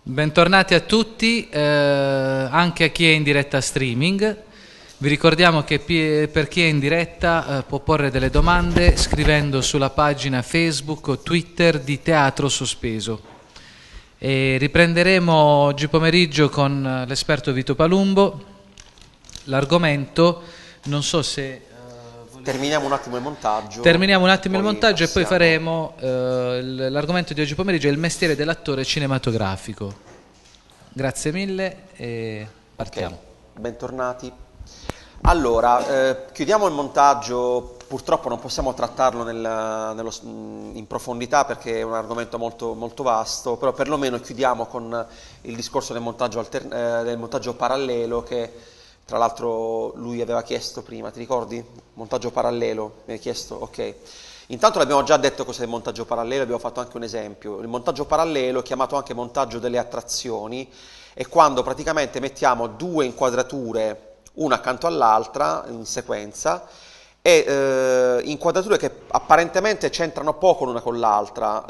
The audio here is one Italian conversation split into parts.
Bentornati a tutti, anche a chi è in diretta streaming. Vi ricordiamo che per chi è in diretta può porre delle domande scrivendo sulla pagina Facebook o Twitter di Teatro Sospeso. E riprenderemo oggi pomeriggio con l'esperto Vito Palumbo. L'argomento, non so se... Terminiamo un attimo il montaggio. Terminiamo un attimo il montaggio passiamo. e poi faremo l'argomento di oggi pomeriggio, è il mestiere dell'attore cinematografico. Grazie mille e partiamo. Okay. Bentornati. Allora, chiudiamo il montaggio, purtroppo non possiamo trattarlo in profondità perché è un argomento molto, molto vasto, però perlomeno chiudiamo con il discorso del montaggio parallelo che... Tra l'altro lui aveva chiesto prima, ti ricordi? Montaggio parallelo, mi hai chiesto? Ok. Intanto l'abbiamo già detto cos'è il montaggio parallelo, abbiamo fatto anche un esempio. Il montaggio parallelo, chiamato anche montaggio delle attrazioni, è quando praticamente mettiamo due inquadrature, una accanto all'altra, in sequenza, e inquadrature che apparentemente c'entrano poco l'una con l'altra,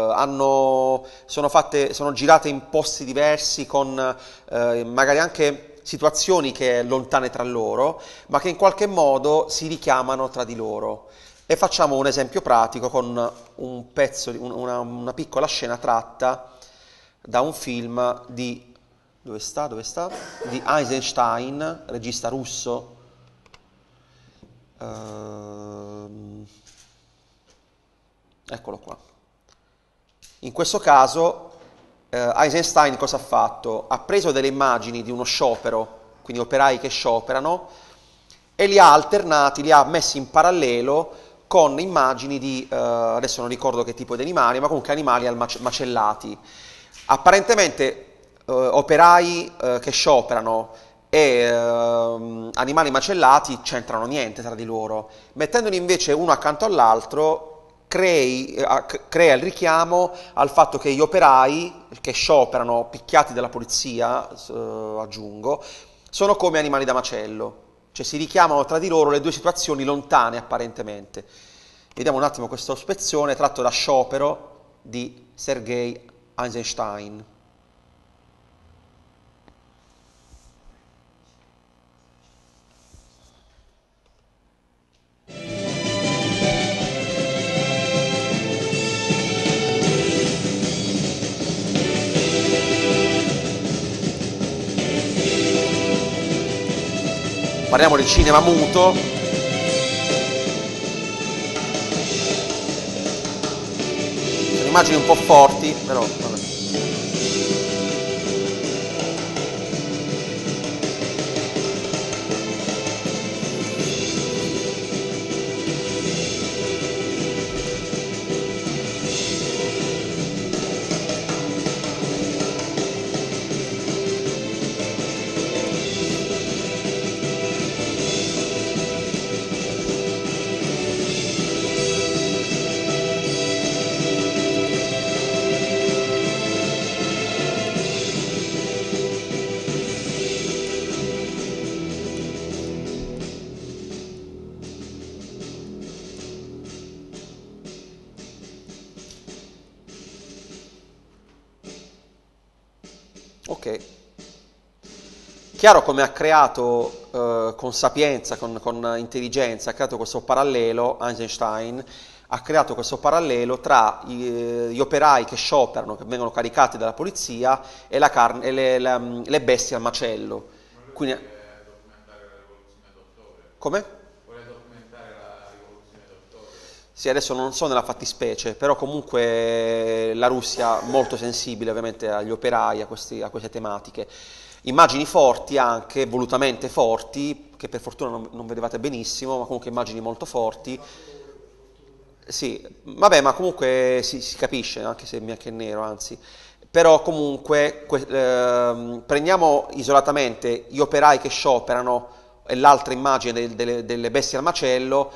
sono girate in posti diversi con magari anche situazioni che lontane tra loro, ma che in qualche modo si richiamano tra di loro. E facciamo un esempio pratico con un pezzo, una piccola scena tratta da un film di... Dove sta? Di Eisenstein, regista russo. Eccolo qua. In questo caso Eisenstein cosa ha fatto? Ha preso delle immagini di uno sciopero, quindi operai che scioperano, e li ha alternati, li ha messi in parallelo con immagini di, adesso non ricordo che tipo di animali, ma comunque animali macellati. Apparentemente operai che scioperano e animali macellati c'entrano niente tra di loro. Mettendoli invece uno accanto all'altro crea il richiamo al fatto che gli operai che scioperano, picchiati dalla polizia, aggiungo, sono come animali da macello, cioè si richiamano tra di loro le due situazioni lontane apparentemente. Vediamo un attimo questo spezzone tratto da Sciopero di Sergei Eisenstein. Parliamo di cinema muto. Sono immagini un po' forti, però vabbè. Ok. Chiaro come ha creato con sapienza, con intelligenza, ha creato questo parallelo, Eisenstein ha creato questo parallelo tra gli operai che scioperano, che vengono caricati dalla polizia, e le bestie al macello. Quindi, Documentare la rivoluzione d'ottobre. come? Vuole documentare la rivoluzione d'ottobre. Sì, adesso non so nella fattispecie, però comunque la Russia molto sensibile ovviamente agli operai, a queste tematiche. Immagini forti anche, volutamente forti, che per fortuna non vedevate benissimo, ma comunque immagini molto forti. Sì, vabbè, ma comunque si capisce, anche se bianco e nero, anzi. Però comunque prendiamo isolatamente gli operai che scioperano e l'altra immagine delle bestie al macello,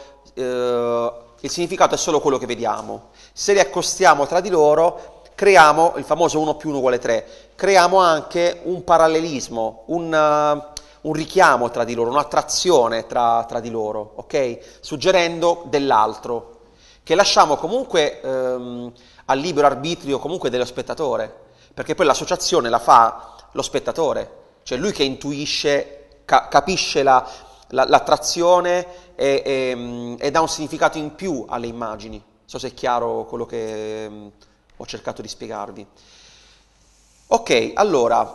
il significato è solo quello che vediamo. Se li accostiamo tra di loro, creiamo il famoso 1 più 1 uguale 3, creiamo anche un parallelismo, un richiamo tra di loro, un'attrazione tra di loro, ok? Suggerendo dell'altro, che lasciamo comunque al libero arbitrio comunque dello spettatore. perché poi l'associazione la fa lo spettatore, cioè lui che intuisce, capisce l'attrazione e dà un significato in più alle immagini. Non so se è chiaro quello che ho cercato di spiegarvi. Ok, allora,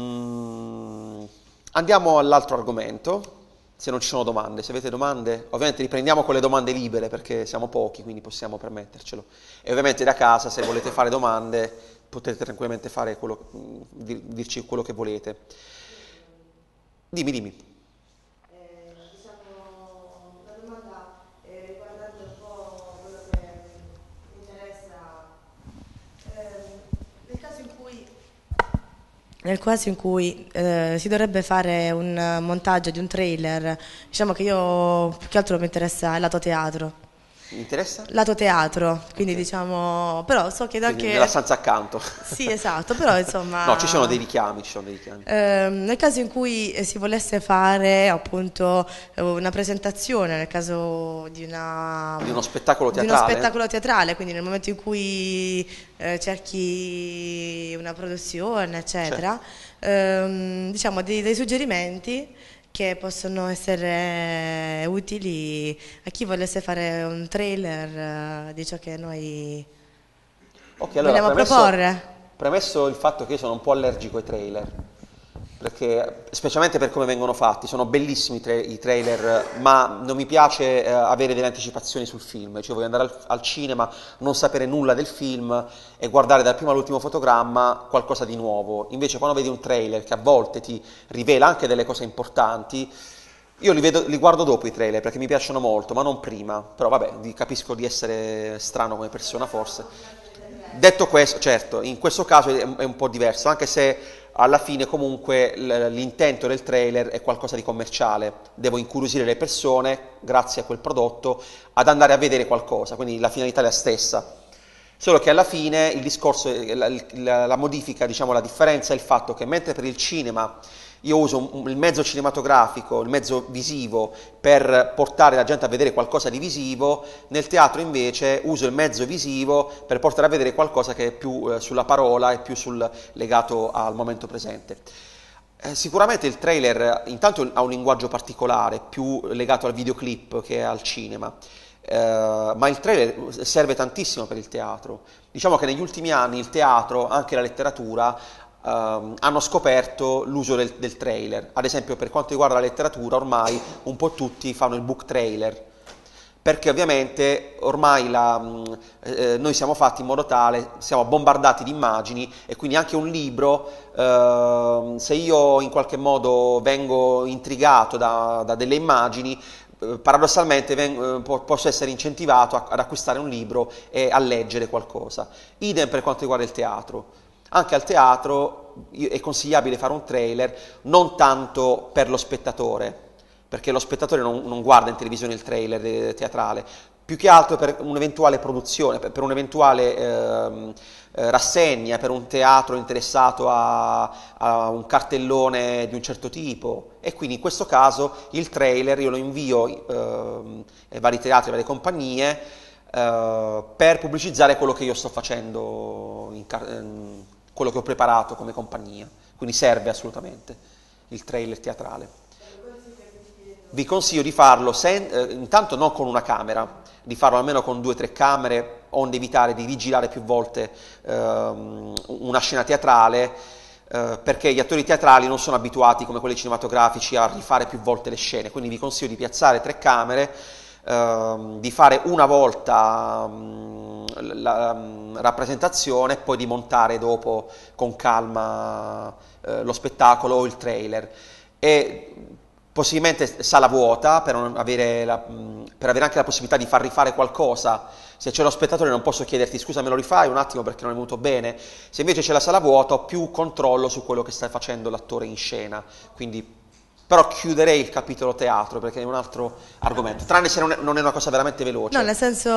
andiamo all'altro argomento, se non ci sono domande. Se avete domande, ovviamente riprendiamo con le domande libere perché siamo pochi, quindi possiamo permettercelo. E ovviamente da casa, se volete fare domande, potete tranquillamente fare dirci quello che volete. Dimmi. Diciamo, una domanda riguardante un po' quello che mi interessa. Nel caso in cui si dovrebbe fare un montaggio di un trailer, diciamo che io più che altro mi interessa il lato teatro. Mi interessa? Lato teatro, quindi Ok. diciamo, però so che Quindi anche... nella stanza accanto. Sì, esatto, però insomma... No, ci sono dei richiami, ci sono dei richiami. Nel caso in cui si volesse fare appunto una presentazione, nel caso di Di uno spettacolo di uno teatrale? spettacolo teatrale, quindi nel momento in cui cerchi una produzione, eccetera, diciamo dei suggerimenti che possono essere utili a chi volesse fare un trailer di ciò che noi Ok, allora, vogliamo proporre. premesso il fatto che io sono un po' allergico ai trailer, perché specialmente per come vengono fatti, sono bellissimi i trailer, ma non mi piace avere delle anticipazioni sul film, cioè voglio andare al cinema, non sapere nulla del film e guardare dal primo all'ultimo fotogramma qualcosa di nuovo. Invece quando vedi un trailer che a volte ti rivela anche delle cose importanti, io li guardo dopo i trailer perché mi piacciono molto, ma non prima. Però vabbè, capisco di essere strano come persona forse. Detto questo, certo, in questo caso è un po' diverso, anche se alla fine comunque l'intento del trailer è qualcosa di commerciale. Devo incuriosire le persone, grazie a quel prodotto, ad andare a vedere qualcosa, quindi la finalità è la stessa. Solo che alla fine il discorso, la modifica, diciamo la differenza è il fatto che mentre per il cinema io uso il mezzo cinematografico, il mezzo visivo per portare la gente a vedere qualcosa di visivo, nel teatro invece uso il mezzo visivo per portare a vedere qualcosa che è più sulla parola e più legato al momento presente. Sicuramente il trailer intanto ha un linguaggio particolare, più legato al videoclip che al cinema. Ma il trailer serve tantissimo per il teatro. Diciamo che negli ultimi anni il teatro, anche la letteratura, hanno scoperto l'uso del trailer. Ad esempio, per quanto riguarda la letteratura, ormai un po' tutti fanno il book trailer, perché ovviamente ormai noi siamo fatti in modo tale, siamo bombardati di immagini e quindi anche un libro, se io in qualche modo vengo intrigato da delle immagini, paradossalmente posso essere incentivato ad acquistare un libro e a leggere qualcosa. Idem per quanto riguarda il teatro. Anche al teatro è consigliabile fare un trailer, non tanto per lo spettatore, perché lo spettatore non guarda in televisione il trailer teatrale, più che altro per un'eventuale produzione, per un'eventuale rassegna, per un teatro interessato a un cartellone di un certo tipo. E quindi in questo caso il trailer io lo invio ai vari teatri, alle varie compagnie, per pubblicizzare quello che io sto facendo, quello che ho preparato come compagnia. Quindi serve assolutamente il trailer teatrale. Vi consiglio di farlo intanto non con una camera, di farlo almeno con 2 o 3 camere, onde evitare di rigirare più volte una scena teatrale, perché gli attori teatrali non sono abituati come quelli cinematografici a rifare più volte le scene, quindi vi consiglio di piazzare 3 camere, di fare una volta la rappresentazione e poi di montare dopo con calma lo spettacolo o il trailer. E possibilmente sala vuota per avere anche la possibilità di far rifare qualcosa. Se c'è lo spettatore non posso chiederti scusa me lo rifai un attimo perché non è venuto bene. Se invece c'è la sala vuota ho più controllo su quello che sta facendo l'attore in scena. Quindi, però chiuderei il capitolo teatro perché è un altro argomento, tranne se non è una cosa veramente veloce. No, nel senso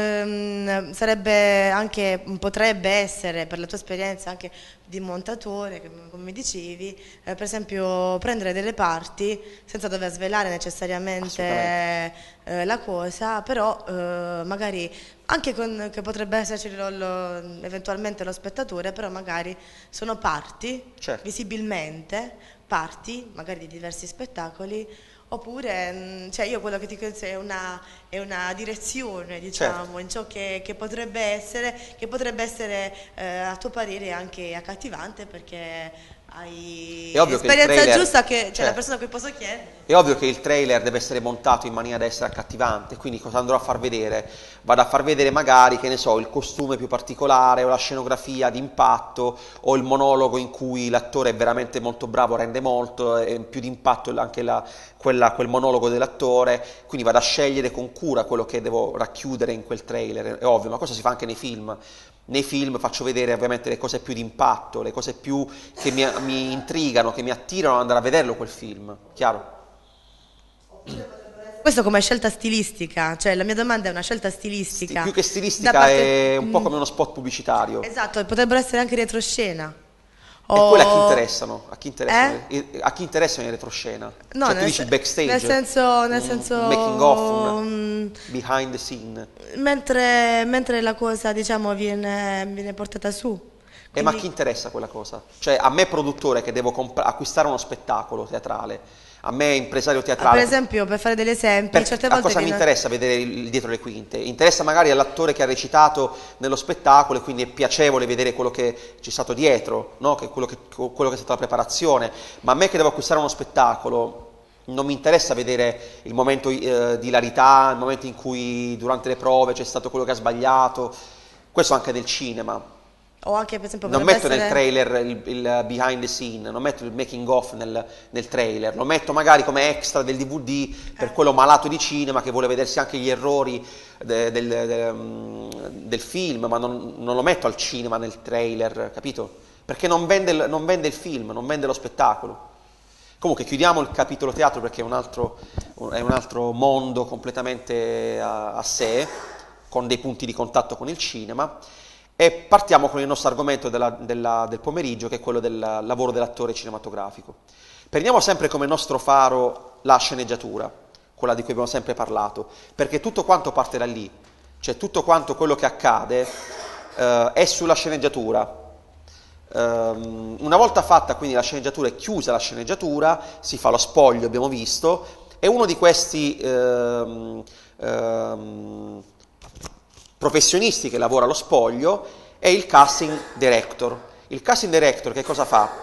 sarebbe anche, potrebbe essere per la tua esperienza anche di montatore, come mi dicevi, per esempio prendere delle parti senza dover svelare necessariamente la cosa, però magari anche che potrebbe esserci eventualmente lo spettatore, però magari sono parti, Certo. visibilmente, parti magari di diversi spettacoli, oppure cioè io quello che ti consiglio è una direzione, diciamo, Certo. in ciò che potrebbe essere a tuo parere anche accattivante, perché hai È ovvio che il l'esperienza trailer, giusta, che c'è la certo. persona a cui posso chiedere. È ovvio che il trailer deve essere montato in maniera da essere accattivante, quindi cosa andrò a far vedere? Vado a far vedere magari, che ne so, il costume più particolare o la scenografia d'impatto o il monologo in cui l'attore è veramente molto bravo, rende molto, e più d'impatto anche quel monologo dell'attore, quindi vado a scegliere con cura quello che devo racchiudere in quel trailer, è ovvio, ma questo si fa anche nei film. Nei film faccio vedere ovviamente le cose più d'impatto, le cose più che mi intrigano, che mi attirano ad andare a vederlo quel film, chiaro? Questo come scelta stilistica, cioè la mia domanda è una scelta stilistica. Più che da stilistica parte- è un po' come uno spot pubblicitario. Esatto, potrebbero essere anche retroscena. E quelle a chi O... interessano? A chi interessano in retroscena? No, Cioè tu dici backstage, nel senso, un making of, mm, behind the scene. mentre la cosa, diciamo, viene portata su. Ma a Quindi, chi interessa quella cosa? Cioè a me produttore che devo acquistare uno spettacolo teatrale, a me impresario per teatrale. esempio, per fare degli esempi, certe A volte cosa mi interessa vedere il dietro le quinte? Interessa magari all'attore che ha recitato nello spettacolo e quindi è piacevole vedere quello che c'è stato dietro, no? quello che è stata la preparazione, ma a me che devo acquistare uno spettacolo non mi interessa vedere il momento di ilarità, il momento in cui durante le prove c'è stato quello che ha sbagliato, questo anche nel cinema. o anche per esempio Non potrebbe metto nel essere... trailer il behind the scene, non metto il making of nel trailer, lo metto magari come extra del DVD per quello malato di cinema che vuole vedersi anche gli errori del film, ma non lo metto al cinema nel trailer, capito? Perché non vende il film, non vende lo spettacolo. Comunque chiudiamo il capitolo teatro perché è un altro mondo completamente a sé, con dei punti di contatto con il cinema. E partiamo con il nostro argomento del pomeriggio, che è quello del lavoro dell'attore cinematografico. Prendiamo sempre come nostro faro la sceneggiatura, quella di cui abbiamo sempre parlato, perché tutto quanto parte da lì, cioè tutto quanto quello che accade è sulla sceneggiatura. Una volta fatta quindi la sceneggiatura e chiusa la sceneggiatura, si fa lo spoglio, abbiamo visto, e uno di questi professionisti che lavora allo spoglio è il casting director. Il casting director che cosa fa?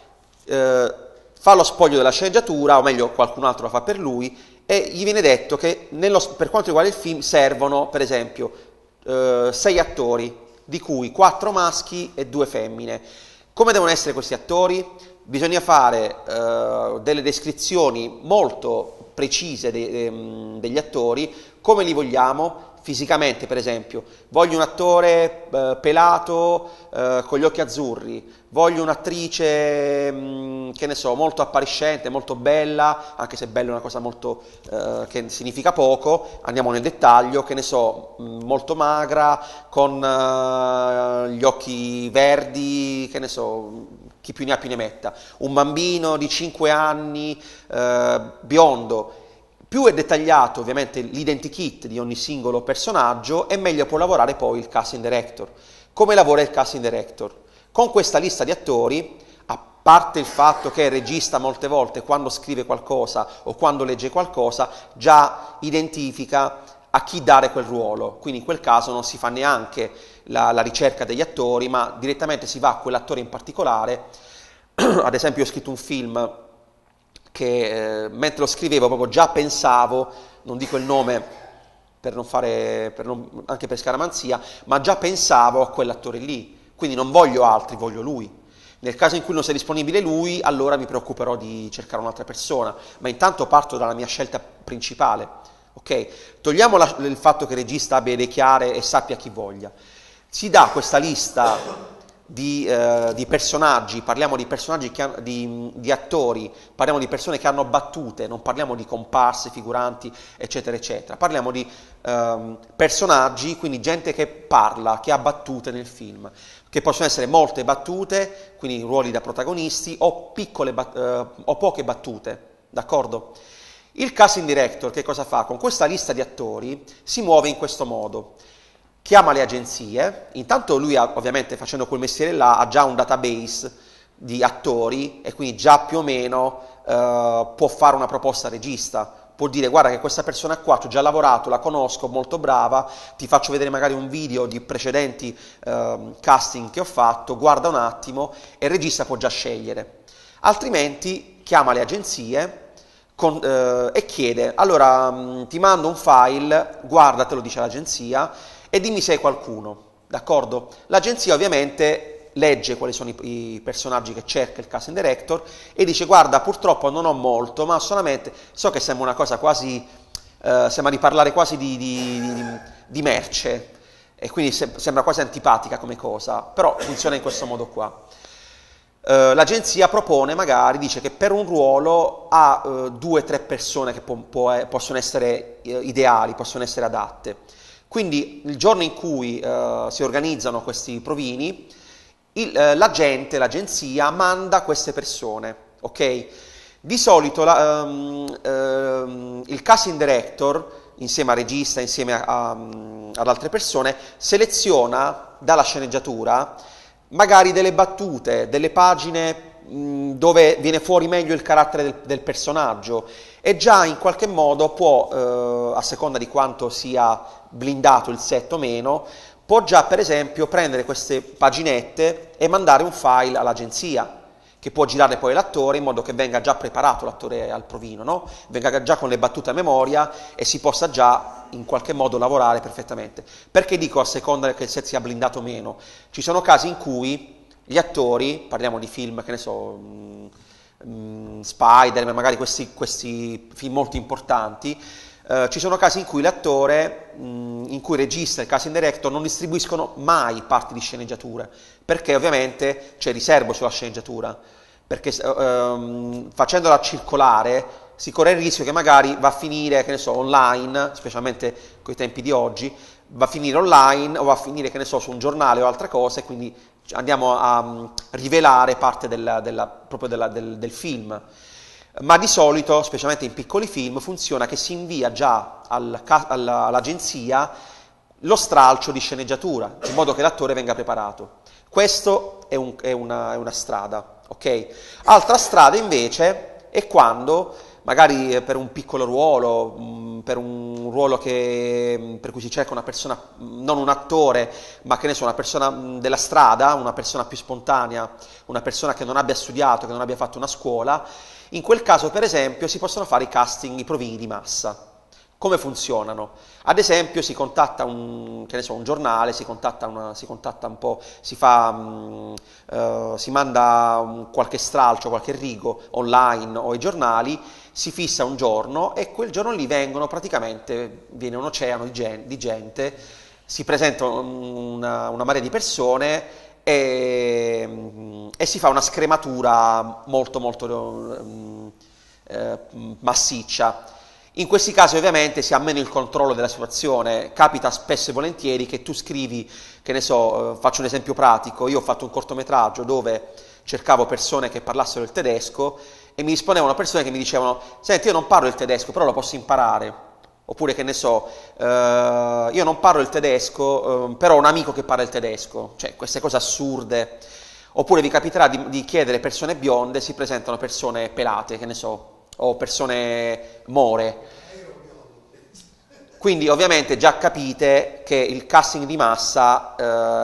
Fa lo spoglio della sceneggiatura, o meglio qualcun altro lo fa per lui, e gli viene detto che per quanto riguarda il film servono per esempio 6 attori, di cui 4 maschi e 2 femmine. Come devono essere questi attori? Bisogna fare delle descrizioni molto precise degli attori, come li vogliamo, fisicamente per esempio. Voglio un attore pelato con gli occhi azzurri, voglio un'attrice che ne so, molto appariscente, molto bella, anche se bella è una cosa molto che significa poco, andiamo nel dettaglio, che ne so, molto magra, con gli occhi verdi, che ne so, chi più ne ha più ne metta, un bambino di 5 anni, biondo. Più è dettagliato ovviamente l'identikit di ogni singolo personaggio e meglio può lavorare poi il casting director. Come lavora il casting director? Con questa lista di attori, a parte il fatto che il regista molte volte quando scrive qualcosa o quando legge qualcosa già identifica a chi dare quel ruolo, quindi in quel caso non si fa neanche la ricerca degli attori, ma direttamente si va a quell'attore in particolare. Ad esempio ho scritto un film che mentre lo scrivevo proprio già pensavo, non dico il nome anche per scaramanzia, ma già pensavo a quell'attore lì, quindi non voglio altri, voglio lui. Nel caso in cui non sia disponibile lui, allora mi preoccuperò di cercare un'altra persona, ma intanto parto dalla mia scelta principale, ok? Togliamo il fatto che il regista abbia idee chiare e sappia chi voglia. Si dà questa lista di personaggi, parliamo di personaggi di attori, parliamo di persone che hanno battute, non parliamo di comparse, figuranti, eccetera, eccetera. Parliamo di personaggi, quindi gente che parla, che ha battute nel film, che possono essere molte battute, quindi ruoli da protagonisti, o poche battute, d'accordo? Il casting director che cosa fa? Con questa lista di attori si muove in questo modo. Chiama le agenzie, intanto lui ovviamente facendo quel mestiere là ha già un database di attori e quindi già più o meno può fare una proposta al regista. Può dire guarda che questa persona qua ci ho già lavorato, la conosco, molto brava, ti faccio vedere magari un video di precedenti casting che ho fatto, guarda un attimo e il regista può già scegliere. Altrimenti chiama le agenzie e chiede allora ti mando un file, guardatelo, dice l'agenzia, e dimmi se hai qualcuno, d'accordo? L'agenzia ovviamente legge quali sono i personaggi che cerca il casting director e dice guarda purtroppo non ho molto, ma solamente, so che sembra una cosa quasi, sembra di parlare quasi di merce e quindi sembra quasi antipatica come cosa, però funziona in questo modo qua. L'agenzia propone magari, dice che per un ruolo ha 2 o 3 persone che possono essere ideali, possono essere adatte. Quindi il giorno in cui si organizzano questi provini, l'agenzia manda queste persone, ok? Di solito il casting director, insieme al regista, insieme ad altre persone, seleziona dalla sceneggiatura magari delle battute, delle pagine dove viene fuori meglio il carattere del personaggio e già in qualche modo può, a seconda di quanto sia blindato il set o meno, può già per esempio prendere queste paginette e mandare un file all'agenzia, che può girare poi l'attore in modo che venga già preparato l'attore al provino, no? Venga già con le battute a memoria e si possa già in qualche modo lavorare perfettamente. Perché dico a seconda che il set sia blindato o meno? Ci sono casi in cui gli attori, parliamo di film, che ne so, Spider-Man, magari questi film molto importanti, ci sono casi in cui l'attore, in cui il regista e il casting director non distribuiscono mai parti di sceneggiatura, perché ovviamente c'è riservo sulla sceneggiatura, perché facendola circolare si corre il rischio che magari va a finire, che ne so, online, specialmente con i tempi di oggi, va a finire online o va a finire, che ne so, su un giornale o altre cose, quindi andiamo a rivelare parte proprio del film. Ma di solito, specialmente in piccoli film, funziona che si invia già all'agenzia lo stralcio di sceneggiatura, in modo che l'attore venga preparato. Questo è una strada, ok? Altra strada invece è quando, magari per un piccolo ruolo, per un ruolo per cui si cerca una persona, non un attore, ma che ne so, una persona della strada, una persona più spontanea, una persona che non abbia studiato, che non abbia fatto una scuola. In quel caso, per esempio, si possono fare i casting, i provini di massa. Come funzionano? Ad esempio, si contatta un giornale, si contatta un po', si manda qualche stralcio, qualche rigo online o ai giornali, si fissa un giorno e quel giorno lì viene un oceano di gente, si presenta una marea di persone e si fa una scrematura molto massiccia. In questi casi ovviamente si ha meno il controllo della situazione, capita spesso e volentieri che tu scrivi, che ne so, faccio un esempio pratico, io ho fatto un cortometraggio dove cercavo persone che parlassero il tedesco e mi rispondevano persone che mi dicevano senti io non parlo il tedesco però lo posso imparare, oppure che ne so, io non parlo il tedesco però ho un amico che parla il tedesco, cioè queste cose assurde. Oppure vi capiterà di chiedere persone bionde, si presentano persone pelate, che ne so, o persone more. Quindi ovviamente già capite che il casting di massa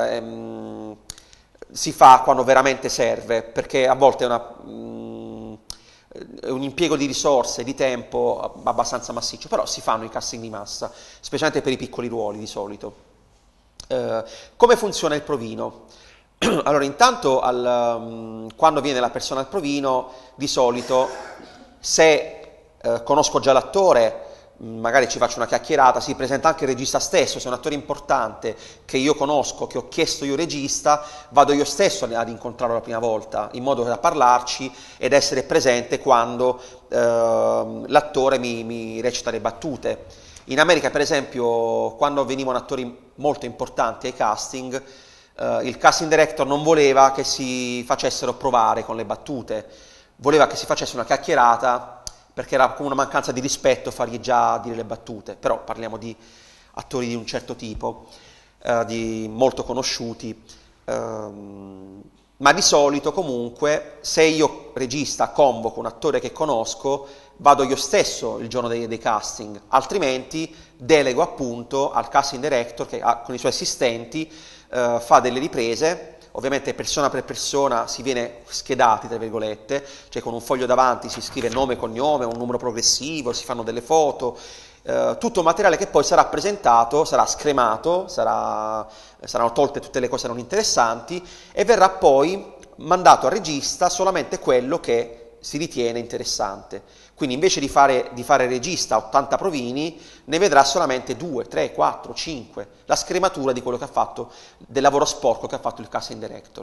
si fa quando veramente serve, perché a volte è un impiego di risorse, di tempo abbastanza massiccio, però si fanno i casting di massa, specialmente per i piccoli ruoli di solito. Come funziona il provino? Allora, intanto quando viene la persona al provino, di solito, se conosco già l'attore, magari ci faccio una chiacchierata, si presenta anche il regista stesso, se è un attore importante che io conosco, che ho chiesto io regista, vado io stesso ad incontrarlo la prima volta, in modo da parlarci ed essere presente quando l'attore mi recita le battute. In America, per esempio, quando venivano attori molto importanti ai casting, il casting director non voleva che si facessero provare con le battute, voleva che si facesse una chiacchierata perché era come una mancanza di rispetto fargli già dire le battute, però parliamo di attori di un certo tipo, di molto conosciuti, ma di solito comunque se io regista convoco un attore che conosco, vado io stesso il giorno dei casting, altrimenti delego appunto al casting director che con i suoi assistenti fa delle riprese. Ovviamente persona per persona si viene schedati, tra virgolette, cioè con un foglio davanti si scrive nome e cognome, un numero progressivo, si fanno delle foto, tutto materiale che poi sarà presentato, sarà scremato, saranno tolte tutte le cose non interessanti e verrà poi mandato al regista solamente quello che si ritiene interessante. Quindi invece di fare regista 80 provini, ne vedrà solamente 2, 3, 4, 5, la scrematura di quello che ha fatto, del lavoro sporco che ha fatto il casting director.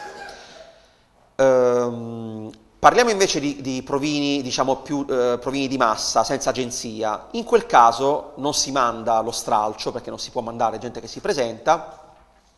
Parliamo invece di provini, diciamo più provini di massa, senza agenzia. In quel caso non si manda lo stralcio, perché non si può mandare gente che si presenta.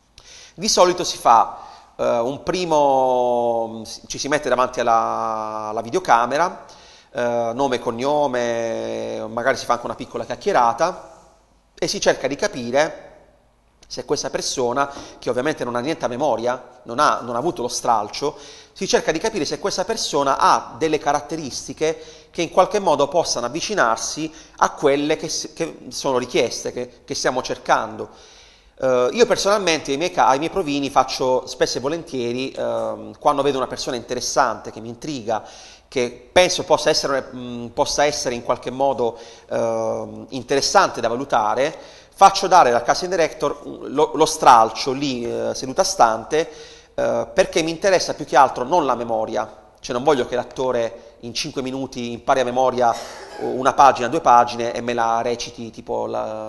Di solito si fa un primo, ci si mette davanti alla videocamera, nome e cognome, magari si fa anche una piccola chiacchierata e si cerca di capire se questa persona, che ovviamente non ha niente a memoria, non ha avuto lo stralcio, si cerca di capire se questa persona ha delle caratteristiche che in qualche modo possano avvicinarsi a quelle che sono richieste, che stiamo cercando. Io personalmente ai miei provini faccio spesso e volentieri, quando vedo una persona interessante, che mi intriga, che penso possa essere in qualche modo interessante da valutare, faccio dare dal casting director lo stralcio lì seduta stante, perché mi interessa più che altro non la memoria, cioè non voglio che l'attore in 5 minuti impari a memoria una pagina, 2 pagine e me la reciti tipo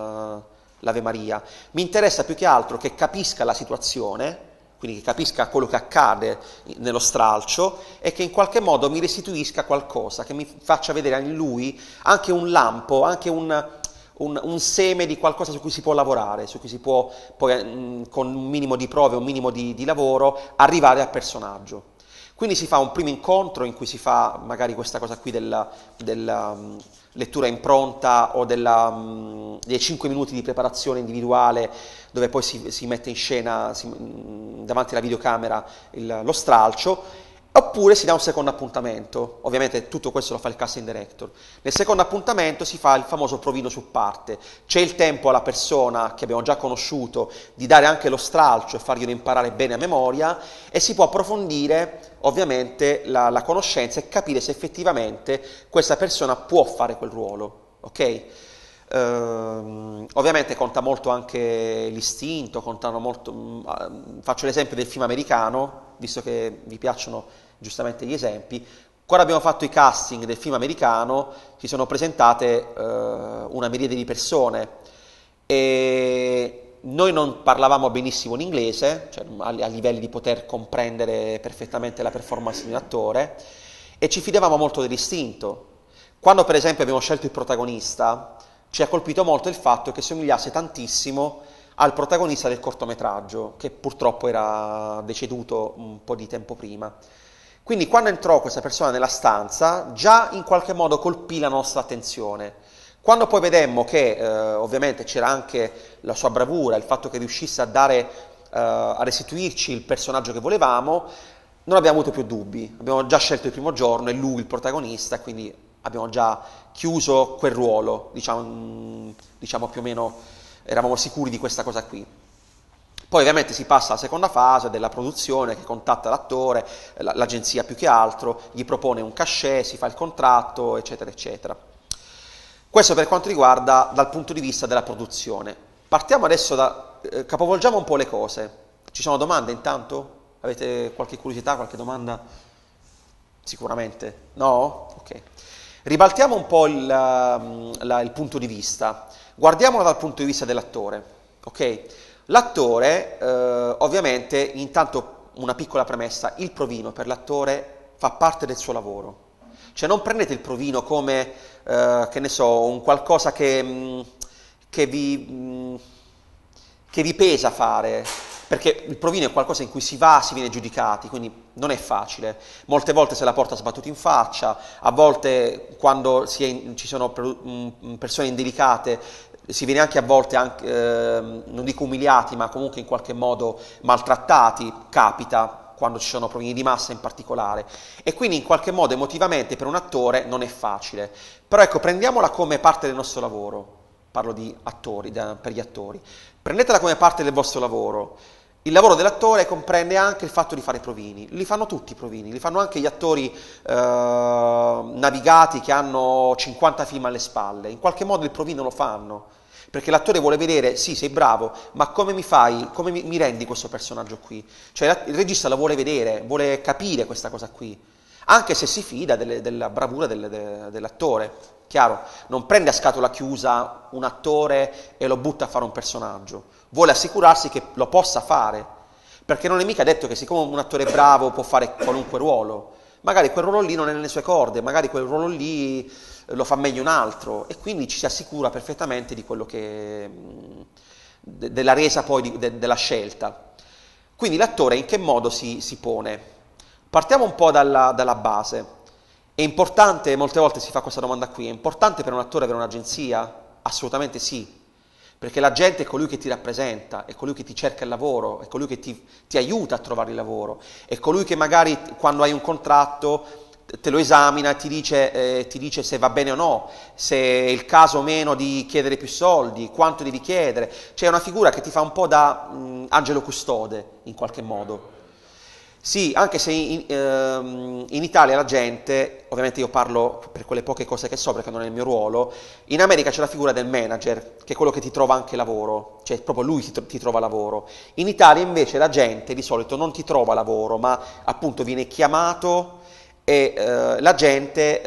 l'Ave Maria. Mi interessa più che altro che capisca la situazione, quindi che capisca quello che accade nello stralcio e che in qualche modo mi restituisca qualcosa, che mi faccia vedere in lui anche un lampo, anche un seme di qualcosa su cui si può lavorare, su cui si può poi con un minimo di prove, un minimo di lavoro, arrivare al personaggio. Quindi si fa un primo incontro in cui si fa magari questa cosa qui della lettura impronta o dei 5 minuti di preparazione individuale dove poi si mette in scena davanti alla videocamera lo stralcio, oppure si dà un secondo appuntamento. Ovviamente tutto questo lo fa il casting director. Nel secondo appuntamento si fa il famoso provino su parte, c'è il tempo alla persona che abbiamo già conosciuto di dare anche lo stralcio e farglielo imparare bene a memoria e si può approfondire ovviamente la conoscenza e capire se effettivamente questa persona può fare quel ruolo, ok? Ovviamente conta molto anche l'istinto, contano molto, faccio l'esempio del film americano, visto che vi piacciono giustamente gli esempi. Quando abbiamo fatto i casting del film americano si sono presentate una miriade di persone e noi non parlavamo benissimo l'inglese, cioè a livelli di poter comprendere perfettamente la performance di un attore, e ci fidavamo molto dell'istinto. Quando per esempio abbiamo scelto il protagonista, ci ha colpito molto il fatto che somigliasse tantissimo al protagonista del cortometraggio, che purtroppo era deceduto un po' di tempo prima. Quindi quando entrò questa persona nella stanza, già in qualche modo colpì la nostra attenzione. Quando poi vedemmo che ovviamente c'era anche la sua bravura, il fatto che riuscisse a restituirci il personaggio che volevamo, non abbiamo avuto più dubbi. Abbiamo già scelto il primo giorno, è lui il protagonista, quindi abbiamo già chiuso quel ruolo, diciamo più o meno eravamo sicuri di questa cosa qui. Poi ovviamente si passa alla seconda fase della produzione che contatta l'attore, l'agenzia più che altro, gli propone un cachet, si fa il contratto, eccetera, eccetera. Questo per quanto riguarda dal punto di vista della produzione. Partiamo adesso capovolgiamo un po' le cose. Ci sono domande intanto? Avete qualche curiosità, qualche domanda? Sicuramente? No? Ok. Ribaltiamo un po' il punto di vista. Guardiamolo dal punto di vista dell'attore. Ok? L'attore, ovviamente, intanto una piccola premessa, il provino per l'attore fa parte del suo lavoro. Cioè non prendete il provino come, che ne so, un qualcosa che vi pesa fare, perché il provino è qualcosa in cui si va, si viene giudicati, quindi non è facile. Molte volte se la porta sbattuta in faccia, a volte quando ci sono persone indelicate si viene anche a volte, non dico umiliati, ma comunque in qualche modo maltrattati, capita, quando ci sono provini di massa in particolare. E quindi in qualche modo emotivamente per un attore non è facile. Però ecco, prendiamola come parte del nostro lavoro, parlo di attori, per gli attori. Prendetela come parte del vostro lavoro. Il lavoro dell'attore comprende anche il fatto di fare provini, li fanno tutti i provini, li fanno anche gli attori navigati che hanno 50 film alle spalle, in qualche modo il provino lo fanno, perché l'attore vuole vedere, sì, sei bravo, ma come mi fai, come mi rendi questo personaggio qui? Cioè il regista lo vuole vedere, vuole capire questa cosa qui, anche se si fida della bravura dell'attore. Chiaro, non prende a scatola chiusa un attore e lo butta a fare un personaggio, vuole assicurarsi che lo possa fare, perché non è mica detto che siccome un attore bravo può fare qualunque ruolo, magari quel ruolo lì non è nelle sue corde, magari quel ruolo lì lo fa meglio un altro, e quindi ci si assicura perfettamente di quello che della resa poi della scelta. Quindi l'attore in che modo si pone? Partiamo un po' dalla base. È importante, molte volte si fa questa domanda qui, è importante per un attore avere un'agenzia? Assolutamente sì, perché l'agente è colui che ti rappresenta, è colui che ti cerca il lavoro, è colui che ti aiuta a trovare il lavoro, è colui che magari quando hai un contratto te lo esamina e ti dice se va bene o no, se è il caso o meno di chiedere più soldi, quanto devi chiedere. C'è una figura che ti fa un po' da angelo custode, in qualche modo. Sì, anche se in Italia la gente, ovviamente io parlo per quelle poche cose che so perché non è il mio ruolo, in America c'è la figura del manager, che è quello che ti trova anche lavoro, cioè proprio lui ti trova lavoro. In Italia invece la gente di solito non ti trova lavoro, ma appunto viene chiamato e la gente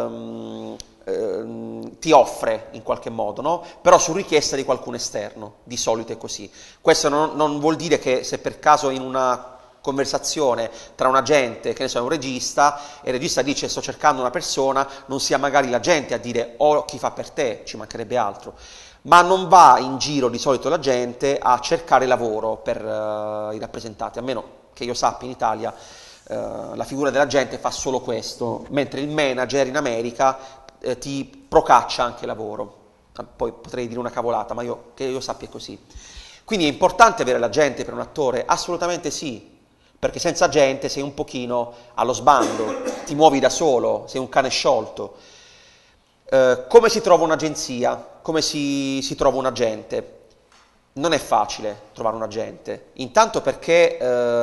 ti offre in qualche modo, no? Però su richiesta di qualcuno esterno, di solito è così. Questo non vuol dire che se per caso in una conversazione tra un agente, che ne so, un regista, e il regista dice sto cercando una persona, non sia magari l'agente a dire chi fa per te, ci mancherebbe altro, ma non va in giro di solito la gente a cercare lavoro per i rappresentanti, a meno che io sappia in Italia la figura dell'agente fa solo questo, mentre il manager in America ti procaccia anche lavoro. Poi potrei dire una cavolata, ma che io sappia è così. Quindi è importante avere l'agente per un attore? Assolutamente sì, perché senza gente sei un pochino allo sbando, ti muovi da solo, sei un cane sciolto. Come si trova un'agenzia? Come si trova un agente? Non è facile trovare un agente, intanto perché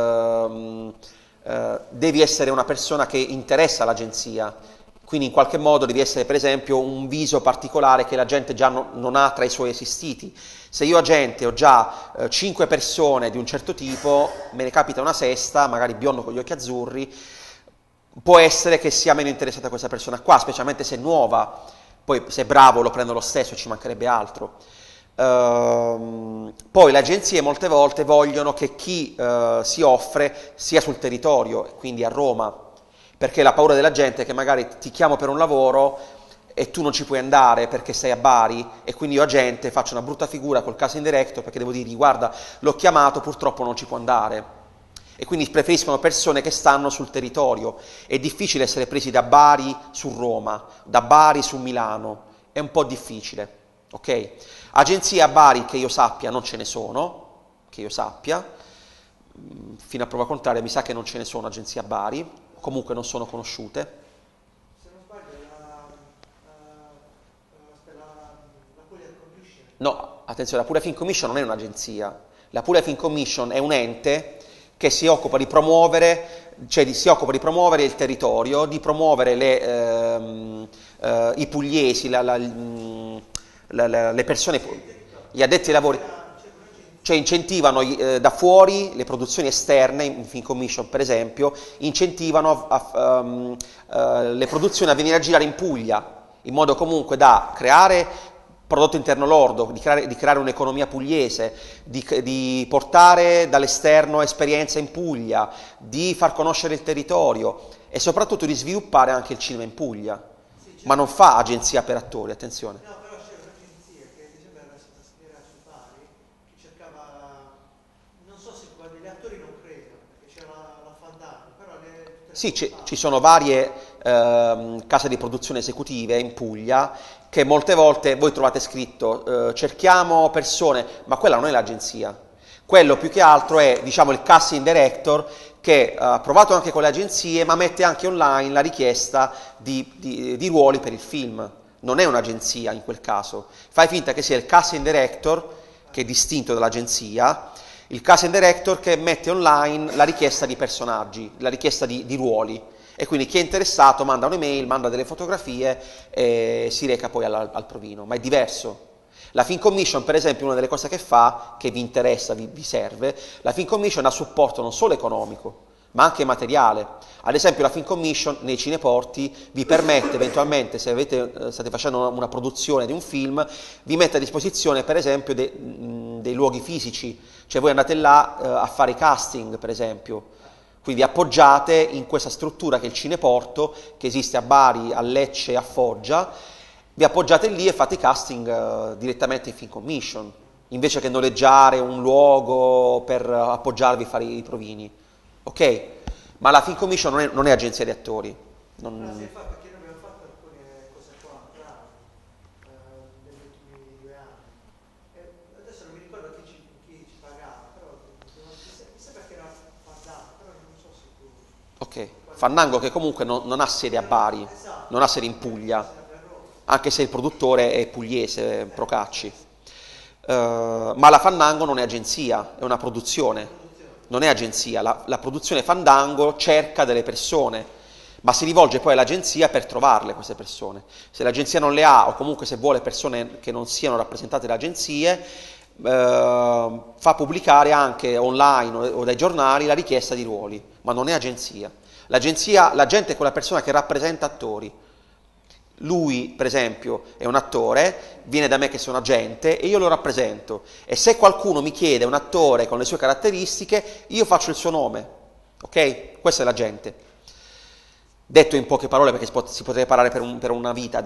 devi essere una persona che interessa l'agenzia, quindi in qualche modo devi essere per esempio un viso particolare che la gente già non ha tra i suoi esistiti. Se io agente ho già 5 persone di un certo tipo, me ne capita una sesta, magari biondo con gli occhi azzurri, può essere che sia meno interessata questa persona qua, specialmente se è nuova, poi se è bravo lo prendo lo stesso, ci mancherebbe altro. Poi le agenzie molte volte vogliono che chi si offre sia sul territorio, quindi a Roma, perché la paura della gente è che magari ti chiamo per un lavoro e tu non ci puoi andare perché sei a Bari e quindi io agente faccio una brutta figura col caso indiretto perché devo dirgli guarda l'ho chiamato purtroppo non ci può andare, e quindi preferiscono persone che stanno sul territorio. È difficile essere presi da Bari su Roma, da Bari su Milano, è un po' difficile, ok? Agenzie a Bari che io sappia non ce ne sono, che io sappia, fino a prova contraria mi sa che non ce ne sono agenzie a Bari, comunque non sono conosciute. Se non sbaglio la Puglia Commission. No, attenzione, la Puglia Film Commission non è un'agenzia, la Puglia Film Commission è un ente che si occupa di promuovere, si occupa di promuovere il territorio, di promuovere i pugliesi, le persone, gli addetti ai lavori, cioè incentivano da fuori le produzioni esterne, in Film Commission per esempio, incentivano le produzioni a venire a girare in Puglia, in modo comunque da creare prodotto interno lordo, di creare un'economia pugliese, di portare dall'esterno esperienza in Puglia, di far conoscere il territorio e soprattutto di sviluppare anche il cinema in Puglia, ma non fa agenzia per attori, attenzione. No, però c'era un'agenzia che mi sembra era stata schierata su Bari, che cercava, non so se guardi, gli attori non credo, perché c'era la Fandano, però le Sì, ci sono varie case di produzione esecutive in Puglia che molte volte voi trovate scritto cerchiamo persone, ma quella non è l'agenzia. Quello più che altro è, diciamo, il casting director che ha provato anche con le agenzie, ma mette anche online la richiesta di ruoli per il film. Non è un'agenzia in quel caso. Fai finta che sia il casting director, che è distinto dall'agenzia, il casting director che mette online la richiesta di personaggi, la richiesta di ruoli. E quindi chi è interessato manda un'email, manda delle fotografie e si reca poi al provino. Ma è diverso. La Film Commission, per esempio, una delle cose che fa, che vi interessa, vi serve, la Film Commission ha supporto non solo economico, ma anche materiale. Ad esempio la Film Commission nei cineporti vi permette eventualmente, se state facendo una produzione di un film, vi mette a disposizione per esempio dei luoghi fisici, cioè voi andate là a fare i casting per esempio, quindi appoggiate in questa struttura che è il cineporto, che esiste a Bari, a Lecce e a Foggia, vi appoggiate lì e fate i casting direttamente in Film Commission, invece che noleggiare un luogo per appoggiarvi e fare i provini. Ok? Ma la Film Commission non è agenzia di attori. Non... Si è fatto perché noi abbiamo fatto alcune cose qua, negli ultimi 2 anni. Adesso non mi ricordo chi ci pagava, però mi sembra che era Fandango, però non so sicuro. Ok. Fandango che comunque non ha sede a Bari, non ha sede in Puglia, anche se il produttore è pugliese, Procacci. Ma la Fandango non è agenzia, è una produzione. Non è agenzia, la produzione Fandango cerca delle persone, ma si rivolge poi all'agenzia per trovarle queste persone. Se l'agenzia non le ha o comunque se vuole persone che non siano rappresentate da agenzie, fa pubblicare anche online o dai giornali la richiesta di ruoli, ma non è agenzia. L'agente è quella persona che rappresenta attori. Lui, per esempio, è un attore, viene da me che sono agente e io lo rappresento. E se qualcuno mi chiede un attore con le sue caratteristiche, io faccio il suo nome. Ok? Questo è l'agente. Detto in poche parole, perché si potrebbe parlare per una vita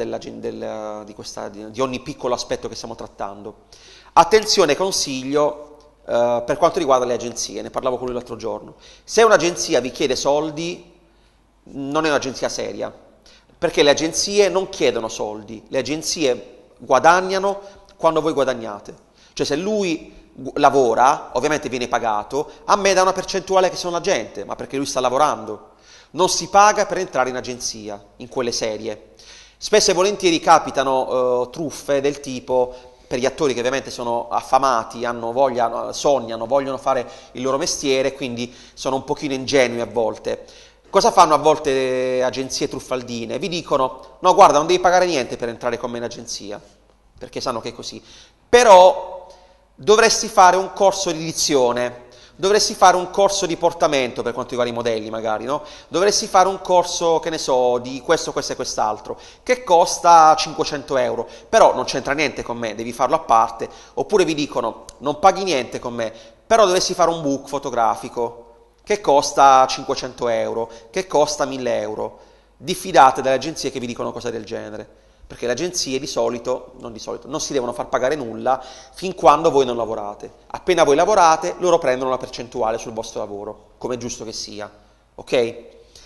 di ogni piccolo aspetto che stiamo trattando. Attenzione, consiglio per quanto riguarda le agenzie, ne parlavo con lui l'altro giorno. Se un'agenzia vi chiede soldi, non è un'agenzia seria. Perché le agenzie non chiedono soldi, le agenzie guadagnano quando voi guadagnate. Cioè se lui lavora, ovviamente viene pagato, a me dà una percentuale che sono l'agente, ma perché lui sta lavorando. Non si paga per entrare in agenzia, in quelle serie. Spesso e volentieri capitano truffe del tipo, per gli attori che ovviamente sono affamati, hanno voglia, sognano, vogliono fare il loro mestiere, quindi sono un pochino ingenui a volte. Cosa fanno a volte agenzie truffaldine? Vi dicono, no guarda non devi pagare niente per entrare con me in agenzia, perché sanno che è così, però dovresti fare un corso di dizione, dovresti fare un corso di portamento per quanto riguarda i modelli magari, no? Dovresti fare un corso, che ne so, di questo, questo e quest'altro, che costa 500 euro, però non c'entra niente con me, devi farlo a parte, oppure vi dicono, non paghi niente con me, però dovresti fare un book fotografico, che costa 500 euro, che costa 1000 euro. Diffidate dalle agenzie che vi dicono cose del genere, perché le agenzie non si devono far pagare nulla fin quando voi non lavorate. Appena voi lavorate, loro prendono una percentuale sul vostro lavoro, come è giusto che sia. Ok?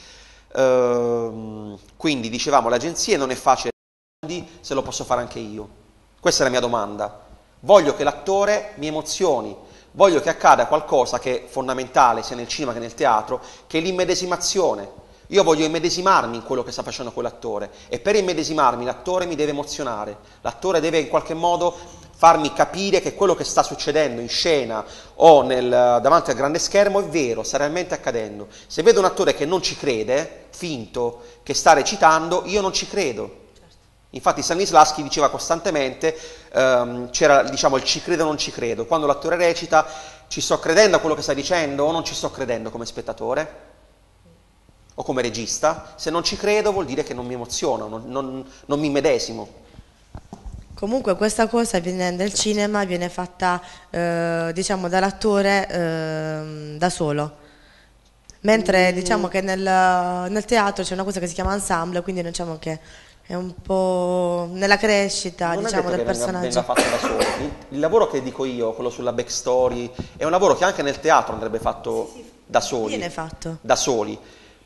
Quindi, dicevamo, le agenzie non è facile se lo posso fare anche io. Questa è la mia domanda. Voglio che l'attore mi emozioni. Voglio che accada qualcosa che è fondamentale sia nel cinema che nel teatro, che è l'immedesimazione. Io voglio immedesimarmi in quello che sta facendo quell'attore e per immedesimarmi l'attore mi deve emozionare, l'attore deve in qualche modo farmi capire che quello che sta succedendo in scena o davanti al grande schermo è vero, sta realmente accadendo. Se vedo un attore che non ci crede, finto, che sta recitando, io non ci credo. Infatti Stanislavski diceva costantemente, c'era diciamo il ci credo o non ci credo, quando l'attore recita ci sto credendo a quello che sta dicendo o non ci sto credendo come spettatore o come regista, se non ci credo vuol dire che non mi emoziono, non mi medesimo. Comunque questa cosa nel cinema viene fatta diciamo dall'attore da solo, mentre diciamo che nel teatro c'è una cosa che si chiama ensemble, quindi diciamo che è un po' nella crescita, non diciamo, è detto del che personaggio. venga fatto da solo. Il lavoro che dico io, quello sulla backstory, è un lavoro che anche nel teatro andrebbe fatto da soli. Viene fatto. Da soli.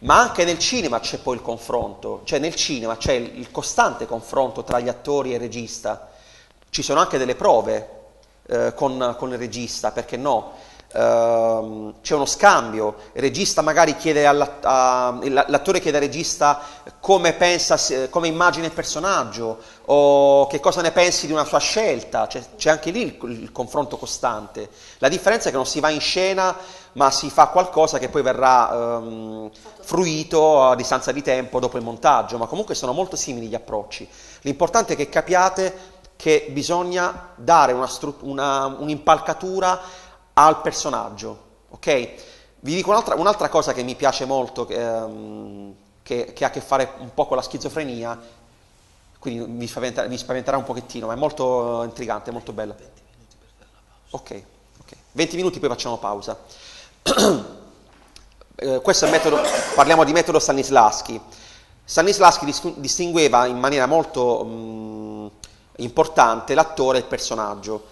Ma anche nel cinema c'è poi il confronto, cioè nel cinema c'è il costante confronto tra gli attori e il regista. Ci sono anche delle prove con il regista, perché no? C'è uno scambio, il regista magari chiede l'attore chiede al regista come pensa, come immagina il personaggio o che cosa ne pensi di una sua scelta, c'è anche lì il confronto costante. La differenza è che non si va in scena ma si fa qualcosa che poi verrà fruito a distanza di tempo dopo il montaggio, ma comunque sono molto simili gli approcci. L'importante è che capiate che bisogna dare un'impalcatura al personaggio, ok? Vi dico un'altra cosa che mi piace molto, che ha a che fare un po' con la schizofrenia, quindi vi spaventerà un pochettino, ma è molto intrigante, è molto bella. Ok, 20 minuti poi facciamo pausa. Questo è il metodo, parliamo di metodo Stanislavski. Stanislavski distingueva in maniera molto importante l'attore e il personaggio.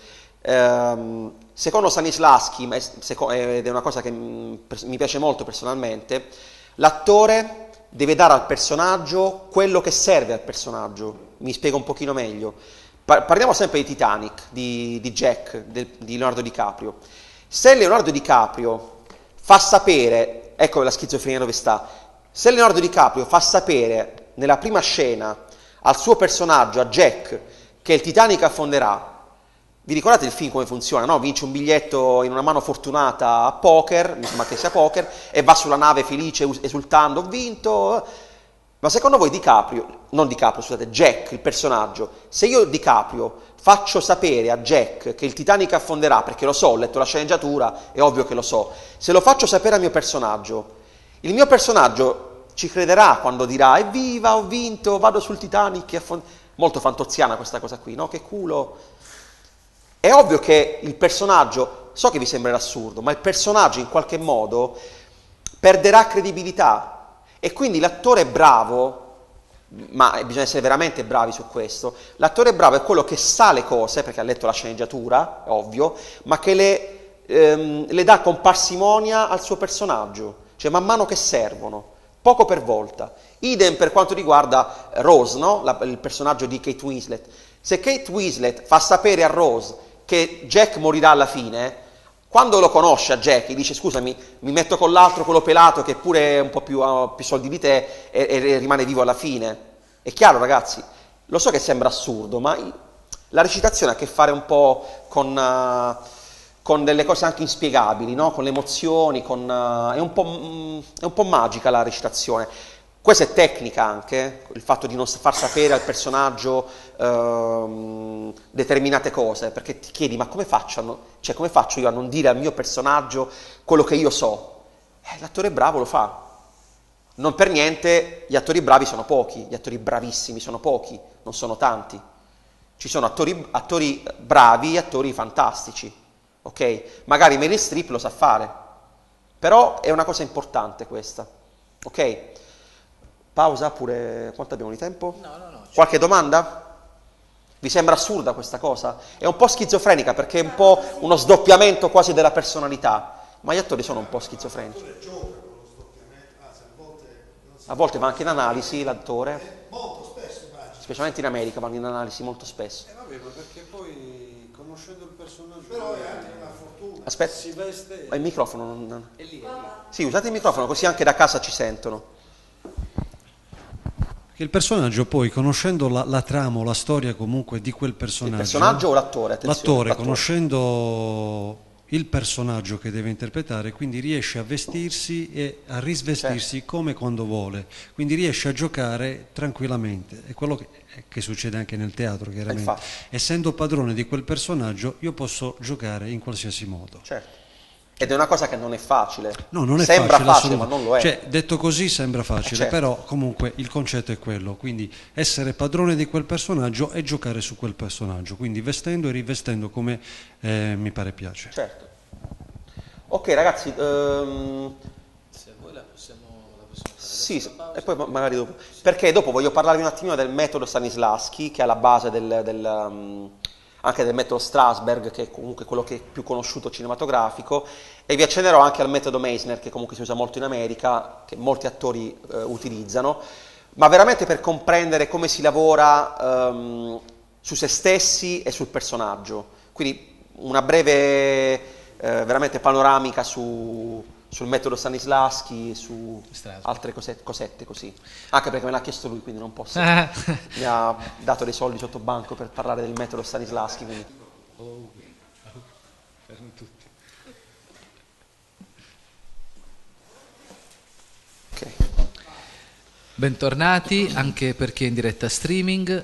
Secondo Stanislavski, ed è una cosa che mi piace molto personalmente, l'attore deve dare al personaggio quello che serve al personaggio. Mi spiego un pochino meglio. Parliamo sempre di Titanic, di Jack, di Leonardo DiCaprio. Se Leonardo DiCaprio fa sapere, ecco la schizofrenia dove sta, se Leonardo DiCaprio fa sapere nella prima scena al suo personaggio, a Jack, che il Titanic affonderà, vi ricordate il film come funziona, no? Vince un biglietto in una mano fortunata a poker, insomma che sia poker, e va sulla nave felice, esultando, ho vinto. Ma secondo voi Jack, il personaggio, se io DiCaprio faccio sapere a Jack che il Titanic affonderà, perché lo so, ho letto la sceneggiatura, è ovvio che lo so, se lo faccio sapere al mio personaggio, il mio personaggio ci crederà quando dirà evviva, ho vinto, vado sul Titanic, molto fantoziana questa cosa qui, no? Che culo. È ovvio che il personaggio, so che vi sembrerà assurdo, ma il personaggio in qualche modo perderà credibilità e quindi l'attore bravo, ma bisogna essere veramente bravi su questo, l'attore bravo è quello che sa le cose, perché ha letto la sceneggiatura, è ovvio, ma che le dà con parsimonia al suo personaggio, cioè man mano che servono, poco per volta. Idem per quanto riguarda Rose, no? Il personaggio di Kate Winslet. Se Kate Winslet fa sapere a Rose che Jack morirà alla fine, quando lo conosce a Jack gli dice scusami, mi metto con l'altro, quello pelato che pure un po' più soldi di te e rimane vivo alla fine. È chiaro ragazzi? Lo so che sembra assurdo, ma la recitazione ha a che fare un po' con delle cose anche inspiegabili, no? Con le emozioni, è un po' magica la recitazione. Questa è tecnica anche, il fatto di non far sapere al personaggio determinate cose, perché ti chiedi ma come faccio io a non dire al mio personaggio quello che io so? L'attore bravo lo fa. Non per niente gli attori bravi sono pochi, gli attori bravissimi sono pochi, non sono tanti. Ci sono attori bravi e attori fantastici, ok? Magari Meryl Streep lo sa fare, però è una cosa importante questa, ok? Pausa pure, quanto abbiamo di tempo? No. Qualche domanda? Vi sembra assurda questa cosa? È un po' schizofrenica perché è un po' uno sdoppiamento quasi della personalità, ma gli attori sono un po' schizofrenici. A volte va anche in analisi l'attore. Molto spesso, specialmente in America vanno in analisi molto spesso. Vabbè, ma perché poi conoscendo il personaggio però è anche una fortuna. Aspetta, si veste. il microfono non... È lì. Sì, usate il microfono così anche da casa ci sentono. Il personaggio poi, conoscendo la trama o la storia comunque di quel personaggio... Il personaggio o l'attore? L'attore, conoscendo il personaggio che deve interpretare, quindi riesce a vestirsi e a risvestirsi come quando vuole, quindi riesce a giocare tranquillamente. È quello che succede anche nel teatro, chiaramente. Essendo padrone di quel personaggio, io posso giocare in qualsiasi modo. Certo. Ed è una cosa che non è facile. No, non è sembra facile, ma non lo è. Cioè, detto così sembra facile, certo. Però comunque il concetto è quello, quindi essere padrone di quel personaggio e giocare su quel personaggio, quindi vestendo e rivestendo come mi pare piace. Certo. Ok ragazzi, se vuoi la possiamo fare sì, e poi magari dopo. Perché dopo voglio parlarvi un attimino del metodo Stanislavski, che è alla base anche del metodo Strasberg, che è comunque quello che è più conosciuto cinematografico, e vi accennerò anche al metodo Meissner, che comunque si usa molto in America, che molti attori utilizzano, ma veramente per comprendere come si lavora su se stessi e sul personaggio. Quindi una breve veramente panoramica sul metodo Stanislavski e su altre cosette così. Anche perché me l'ha chiesto lui, quindi non posso. Mi ha dato dei soldi sotto banco per parlare del metodo Stanislavski. Quindi. Ok. Bentornati anche per chi è in diretta streaming.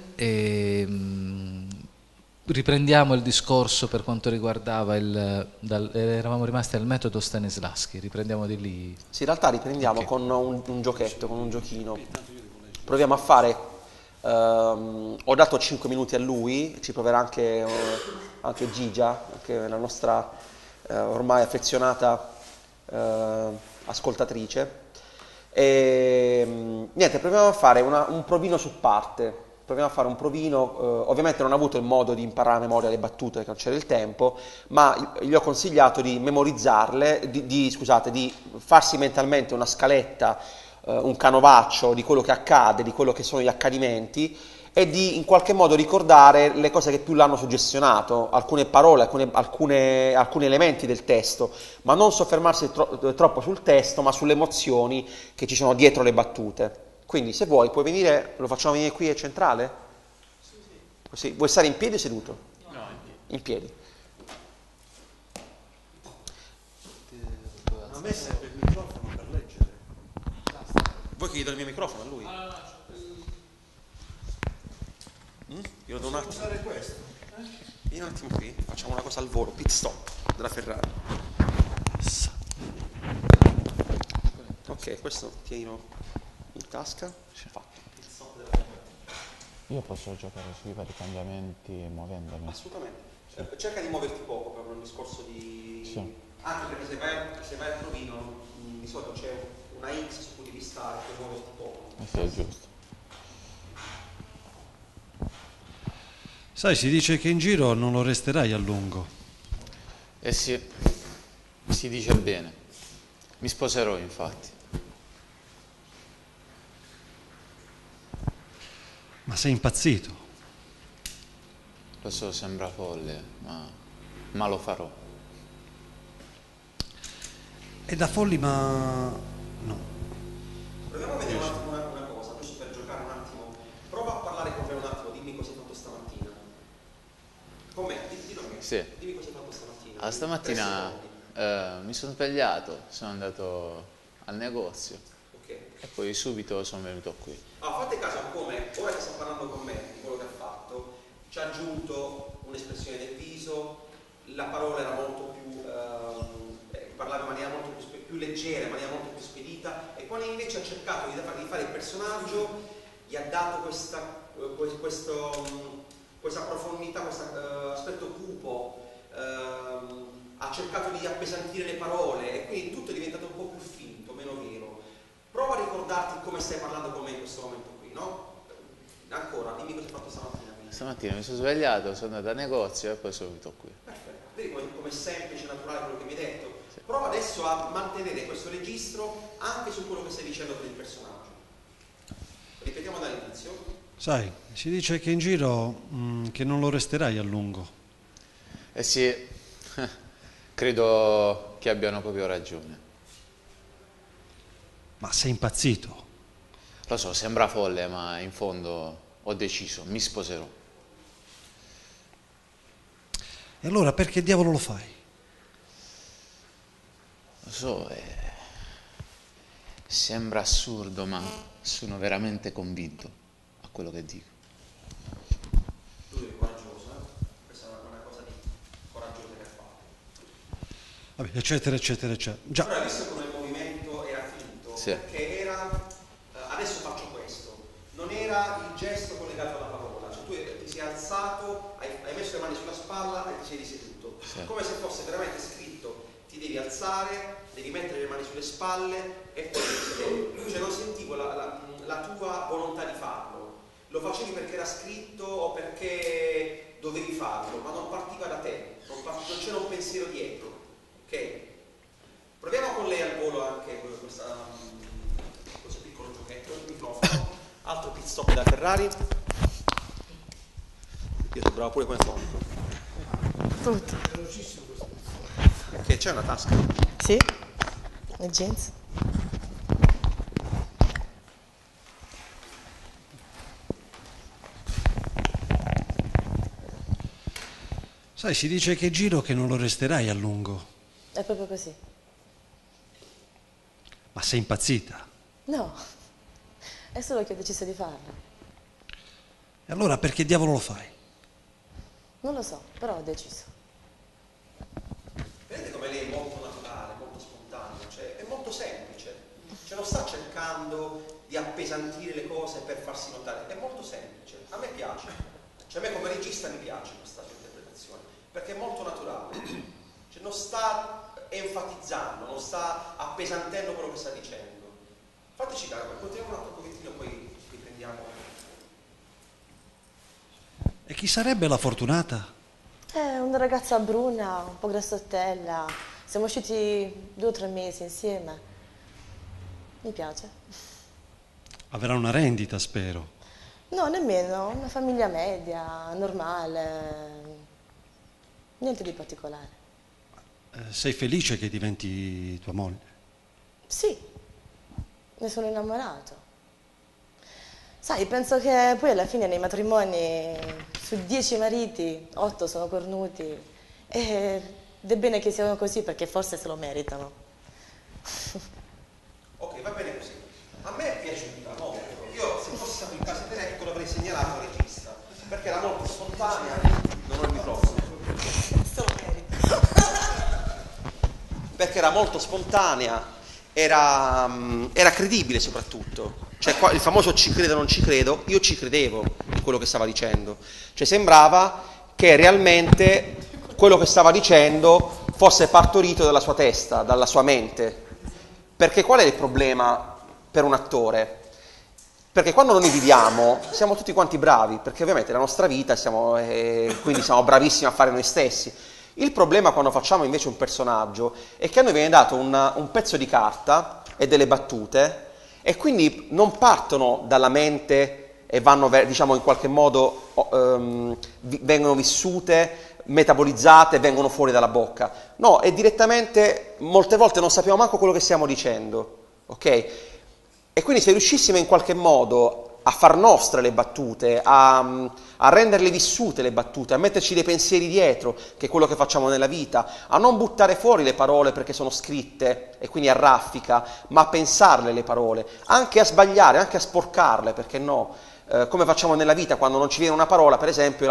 Riprendiamo il discorso per quanto riguardava eravamo rimasti al metodo Stanislavski, riprendiamo di lì. Sì, in realtà riprendiamo con un giochetto, con un giochino. Proviamo a fare, ho dato 5 minuti a lui, ci proverà anche Gigia, che è la nostra ormai affezionata ascoltatrice. E niente, proviamo a fare un provino su parte. Proviamo a fare un provino, ovviamente non ho avuto il modo di imparare a memoria le battute perché non c'era il tempo, ma gli ho consigliato di memorizzarle, di farsi mentalmente una scaletta, un canovaccio di quello che accade, di quello che sono gli accadimenti e di in qualche modo ricordare le cose che più l'hanno suggestionato, alcune parole, alcuni elementi del testo, ma non soffermarsi troppo sul testo, ma sulle emozioni che ci sono dietro le battute. Quindi se vuoi puoi venire, lo facciamo venire qui, è centrale? Sì. Così. Vuoi stare in piedi o seduto? No, in piedi. A me serve il microfono per leggere. Vuoi che gli do il mio microfono a lui? Io lo do un attimo. Usare questo? Vieni un attimo qui, facciamo una cosa al volo, pit stop della Ferrari. Ok, questo tienilo in tasca. Fatto. io posso giocare sui vari cambiamenti muovendomi. Assolutamente. Cerca di muoverti poco per un discorso di... Sì. Anche perché se vai al provino di solito c'è una X su cui devi stare, puoi muoverti poco. Sì, è giusto. Sai, si dice che in giro non lo resterai a lungo. Eh sì, si dice bene. Mi sposerò infatti. Ma sei impazzito? Lo so, sembra folle, ma lo farò. È da folli, ma no. Proviamo a vedere un attimo una cosa, giusto per giocare un attimo. Prova a parlare con me un attimo, dimmi cosa hai fatto stamattina. Con me, dillo a me. Sì. Dimmi cosa hai fatto stamattina. Stamattina mi sono svegliato, sono andato al negozio Ok. e poi subito sono venuto qui. Fate caso a come, ora che sta parlando con me di quello che ha fatto, ci ha aggiunto un'espressione del viso, la parola era molto più, parlava in maniera molto più leggera, in maniera molto più spedita, e quando invece ha cercato di fare il personaggio, gli ha dato questa profondità, questo aspetto cupo, ha cercato di appesantire le parole e quindi tutto è diventato un po' più finto, meno vero. Prova a ricordarti come stai parlando con me in questo momento qui, no? Ancora, dimmi cosa hai fatto stamattina. Stamattina mi sono svegliato, sono andato al negozio e poi sono venuto qui. Perfetto, vedi come è semplice, naturale quello che mi hai detto? Sì. Prova adesso a mantenere questo registro anche su quello che stai dicendo per il personaggio. Ripetiamo dall'inizio. Sai, si dice che in giro che non lo resterai a lungo. Eh sì, credo che abbiano proprio ragione. Ma sei impazzito? Lo so, sembra folle, ma in fondo ho deciso, mi sposerò. E allora perché diavolo lo fai? Lo so, sembra assurdo, ma sono veramente convinto a quello che dico. Tu sei coraggioso, eh? Questa è una cosa di coraggiosa che hai fatto. Vabbè, eccetera, eccetera, eccetera. Già. Però hai visto come il movimento era finito? Sì. Perché era, adesso faccio questo, non era il gesto collegato alla parola, cioè tu ti sei alzato, hai messo le mani sulla spalla e ti sei riseduto, Sì. come se fosse veramente scritto, ti devi alzare, devi mettere le mani sulle spalle e poi ti sedevi. Cioè non sentivo la tua volontà di farlo, lo facevi perché era scritto o perché dovevi farlo, ma non partiva da te, non c'era un pensiero dietro, ok? Proviamo con lei al volo anche questo piccolo giochetto, il microfono, altro pit stop da Ferrari. Io sono bravo pure come fonico. Tutto. Che c'è una tasca? Sì, le jeans. Sai, si dice che Giro che non lo resterai a lungo. È proprio così. Ma sei impazzita? No, è solo che ho deciso di farlo. E allora perché diavolo lo fai? Non lo so, però ho deciso. Vedete come lei è molto naturale, molto spontanea, cioè è molto semplice, cioè non sta cercando di appesantire le cose per farsi notare, è molto semplice, a me piace, cioè a me come regista mi piace questa sua interpretazione, perché è molto naturale, cioè non sta enfatizzando, non sta appesantendo quello che sta dicendo. Fateci caso, continuiamo un altro pochettino, poi riprendiamo. E chi sarebbe la fortunata? È una ragazza bruna, un po' grassottella. Siamo usciti 2 o 3 mesi insieme. Mi piace. Avrà una rendita, spero. No, nemmeno. Una famiglia media, normale. Niente di particolare. Sei felice che diventi tua moglie? Sì, ne sono innamorato. Sai, penso che poi alla fine nei matrimoni su 10 mariti, 8 sono cornuti ed è bene che siano così perché forse se lo meritano. Ok, va bene così. A me è piaciuta molto. Io se fossi stato in casa di Elecco l'avrei segnalato al regista, perché era molto spontanea. Non ho il microfono. Se lo merita. Perché era molto spontanea, era credibile soprattutto. Cioè il famoso ci credo non ci credo, io ci credevo in quello che stava dicendo. Cioè sembrava che realmente quello che stava dicendo fosse partorito dalla sua testa, dalla sua mente. Perché qual è il problema per un attore? Perché quando noi viviamo siamo tutti quanti bravi, perché ovviamente è la nostra vita quindi siamo bravissimi a fare noi stessi. Il problema quando facciamo invece un personaggio è che a noi viene dato un pezzo di carta e delle battute e quindi non partono dalla mente e vanno, diciamo, in qualche modo vengono vissute, metabolizzate, vengono fuori dalla bocca. No, è direttamente, molte volte non sappiamo manco quello che stiamo dicendo, ok? E quindi se riuscissimo in qualche modo a far nostre le battute, a renderle vissute le battute, a metterci dei pensieri dietro, che è quello che facciamo nella vita, a non buttare fuori le parole perché sono scritte e quindi a raffica, ma a pensarle le parole, anche a sbagliare, anche a sporcarle, perché no? Come facciamo nella vita quando non ci viene una parola, per esempio,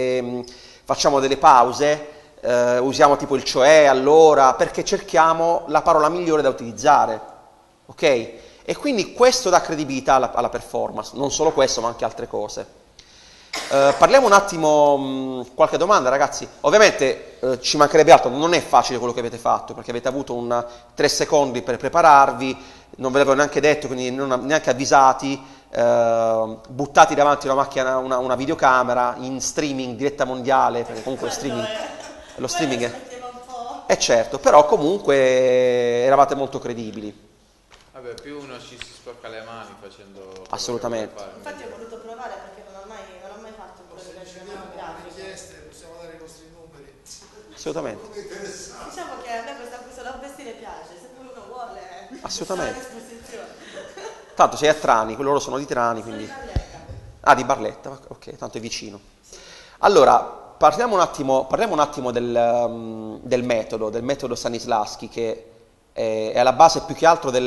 facciamo delle pause, usiamo tipo il cioè, allora, perché cerchiamo la parola migliore da utilizzare, ok? E quindi questo dà credibilità alla performance, non solo questo ma anche altre cose. Parliamo un attimo, qualche domanda ragazzi, ovviamente ci mancherebbe altro, non è facile quello che avete fatto perché avete avuto 3 secondi per prepararvi, non ve l'avevo neanche detto, quindi neanche avvisati, buttati davanti a una macchina, una videocamera in streaming, diretta mondiale, perché comunque lo streaming è certo, però comunque eravate molto credibili. Vabbè, più uno ci si sporca le mani facendo... Assolutamente. Infatti ho voluto provare perché non ho mai fatto un professionale grafico. Possiamo dare i nostri numeri. Assolutamente. Diciamo che a me questo da vestire piace, se pure uno vuole. Assolutamente. c'è a disposizione. Tanto sei a Trani, loro sono di Trani, quindi... Ah, di Barletta, ok, tanto è vicino. Allora, parliamo un attimo del metodo Stanislavski, che è alla base più che altro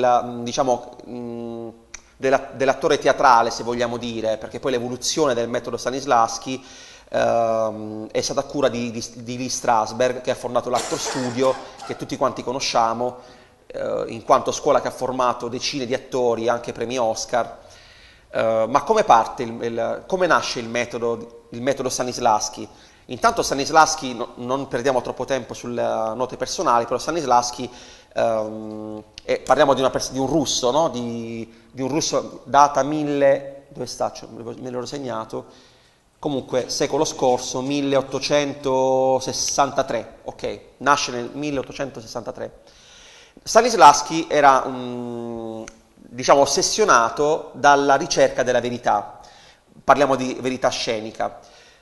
dell'attore teatrale, se vogliamo dire, perché poi l'evoluzione del metodo Stanislavski è stata a cura di Lee Strasberg, che ha fondato l'Actor Studio, che tutti quanti conosciamo, in quanto scuola che ha formato decine di attori, anche premi Oscar. Ma come come nasce il metodo Stanislavski? Intanto Stanislavski, non perdiamo troppo tempo sulle note personali, però Stanislavski, parliamo di un russo, no? di un russo, data 1000, dove sta? Me l'ero segnato, comunque secolo scorso, 1863, ok, nasce nel 1863. Stanislavski era, diciamo, ossessionato dalla ricerca della verità, parliamo di verità scenica.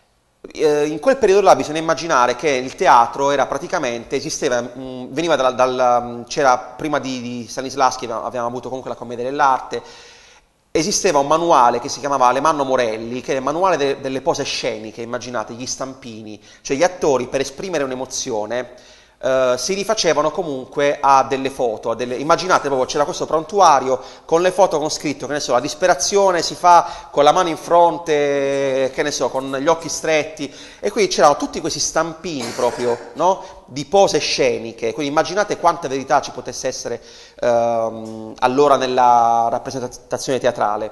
In quel periodo là bisogna immaginare che il teatro era praticamente, esisteva, veniva c'era prima di Stanislavski, avevamo avuto comunque la commedia dell'arte, esisteva un manuale che si chiamava Alemanno Morelli, che è il manuale delle pose sceniche, immaginate, gli stampini, cioè gli attori per esprimere un'emozione si rifacevano comunque a delle foto, immaginate proprio c'era questo prontuario con le foto con scritto, che ne so, la disperazione si fa con la mano in fronte, che ne so, con gli occhi stretti, e quindi c'erano tutti questi stampini proprio, no? Di pose sceniche, quindi immaginate quanta verità ci potesse essere allora nella rappresentazione teatrale.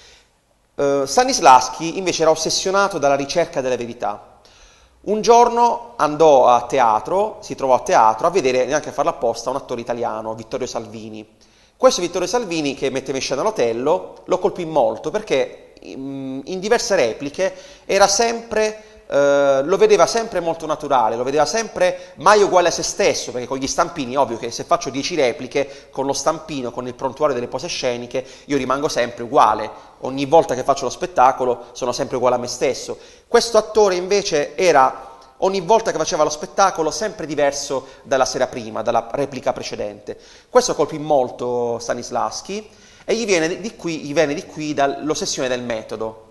Stanislavski invece era ossessionato dalla ricerca della verità. Un giorno andò a teatro, si trovò a teatro a vedere, neanche a farlo apposta, un attore italiano, Vittorio Salvini. Questo Vittorio Salvini, che metteva in scena l'Otello, lo colpì molto perché in diverse repliche era sempre, lo vedeva sempre molto naturale, lo vedeva sempre mai uguale a se stesso, perché con gli stampini, ovvio che se faccio 10 repliche, con lo stampino, con il prontuario delle pose sceniche, io rimango sempre uguale. Ogni volta che faccio lo spettacolo sono sempre uguale a me stesso. Questo attore invece era, ogni volta che faceva lo spettacolo, sempre diverso dalla sera prima, dalla replica precedente. Questo colpì molto Stanislavski e gli venne di qui l'ossessione del metodo.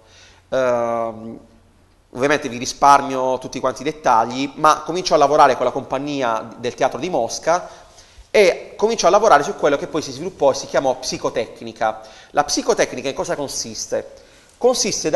Ovviamente vi risparmio tutti quanti i dettagli, ma cominciò a lavorare con la compagnia del teatro di Mosca e cominciò a lavorare su quello che poi si sviluppò e si chiamò psicotecnica. La psicotecnica in cosa consiste? Consiste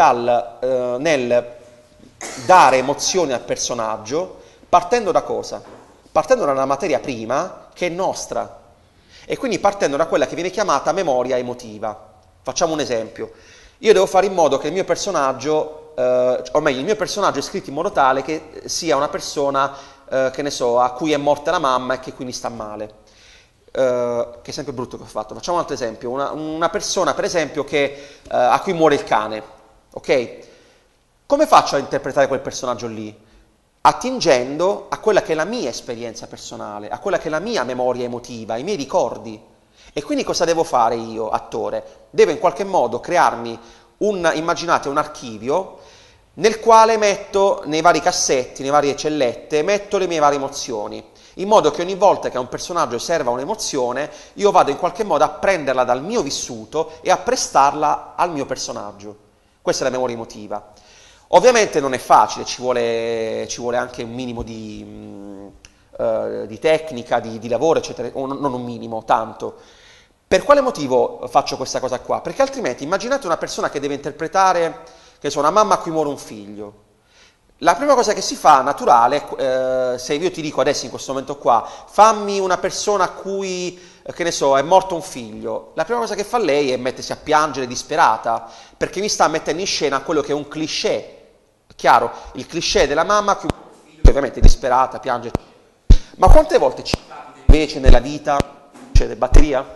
nel dare emozioni al personaggio partendo da cosa? Partendo da una materia prima che è nostra e quindi partendo da quella che viene chiamata memoria emotiva. Facciamo un esempio. Io devo fare in modo che il mio personaggio, o meglio, il mio personaggio è scritto in modo tale che sia una persona, che ne so, a cui è morta la mamma e che quindi sta male. Che è sempre brutto che ho fatto. Facciamo un altro esempio, una persona per esempio a cui muore il cane, ok? Come faccio a interpretare quel personaggio lì? Attingendo a quella che è la mia esperienza personale, a quella che è la mia memoria emotiva, ai miei ricordi. E quindi cosa devo fare io, attore? Devo in qualche modo crearmi immaginate un archivio nel quale metto nei vari cassetti, nei varie cellette, metto le mie varie emozioni. In modo che ogni volta che a un personaggio serva un'emozione, io vado in qualche modo a prenderla dal mio vissuto e a prestarla al mio personaggio. Questa è la memoria emotiva. Ovviamente non è facile, ci vuole anche un minimo di tecnica, di lavoro, eccetera, o non un minimo, tanto. Per quale motivo faccio questa cosa qua? Perché altrimenti immaginate una persona che deve interpretare, che so, una mamma a cui muore un figlio. La prima cosa che si fa, naturale, se io ti dico adesso in questo momento qua, fammi una persona a cui, che ne so, è morto un figlio, la prima cosa che fa lei è mettersi a piangere disperata, perché mi sta mettendo in scena quello che è un cliché, chiaro, il cliché della mamma a cui muore un figlio, ovviamente è disperata, piange. Ma quante volte ci capita invece nella vita, c'è batteria?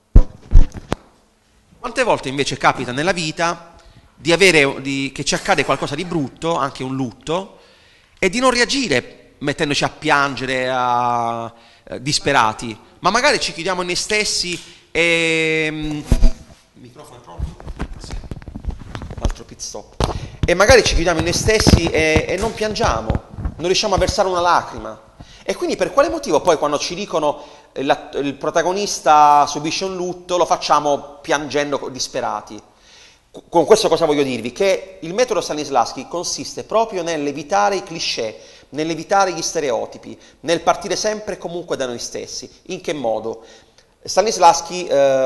Quante volte invece capita nella vita che ci accade qualcosa di brutto, anche un lutto, e di non reagire mettendoci a piangere disperati, ma magari ci chiudiamo in noi stessi e... Il microfono è pronto? Sì. Un altro pit stop. E magari ci chiudiamo in noi stessi e non piangiamo, non riusciamo a versare una lacrima. E quindi per quale motivo poi quando ci dicono il protagonista subisce un lutto lo facciamo piangendo disperati? Con questo cosa voglio dirvi? Che il metodo Stanislavski consiste proprio nell'evitare i cliché, nell'evitare gli stereotipi, nel partire sempre e comunque da noi stessi. In che modo? Stanislavski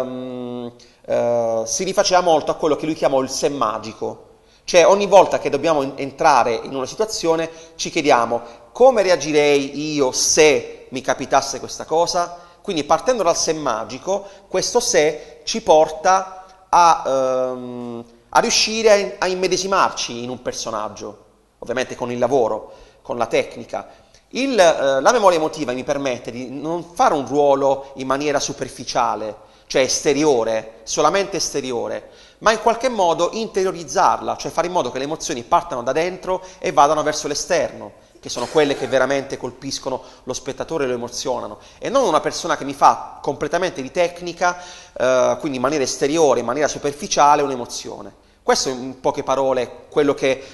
si rifaceva molto a quello che lui chiamò il se magico, cioè ogni volta che dobbiamo entrare in una situazione ci chiediamo come reagirei io se mi capitasse questa cosa, quindi partendo dal se magico, questo se ci porta a riuscire a immedesimarci in un personaggio, ovviamente con il lavoro, con la tecnica. La memoria emotiva mi permette di non fare un ruolo in maniera superficiale, cioè esteriore, solamente esteriore, ma in qualche modo interiorizzarla, cioè fare in modo che le emozioni partano da dentro e vadano verso l'esterno, che sono quelle che veramente colpiscono lo spettatore e lo emozionano, e non una persona che mi fa completamente di tecnica, quindi in maniera esteriore, in maniera superficiale, un'emozione. Questo è in poche parole quello che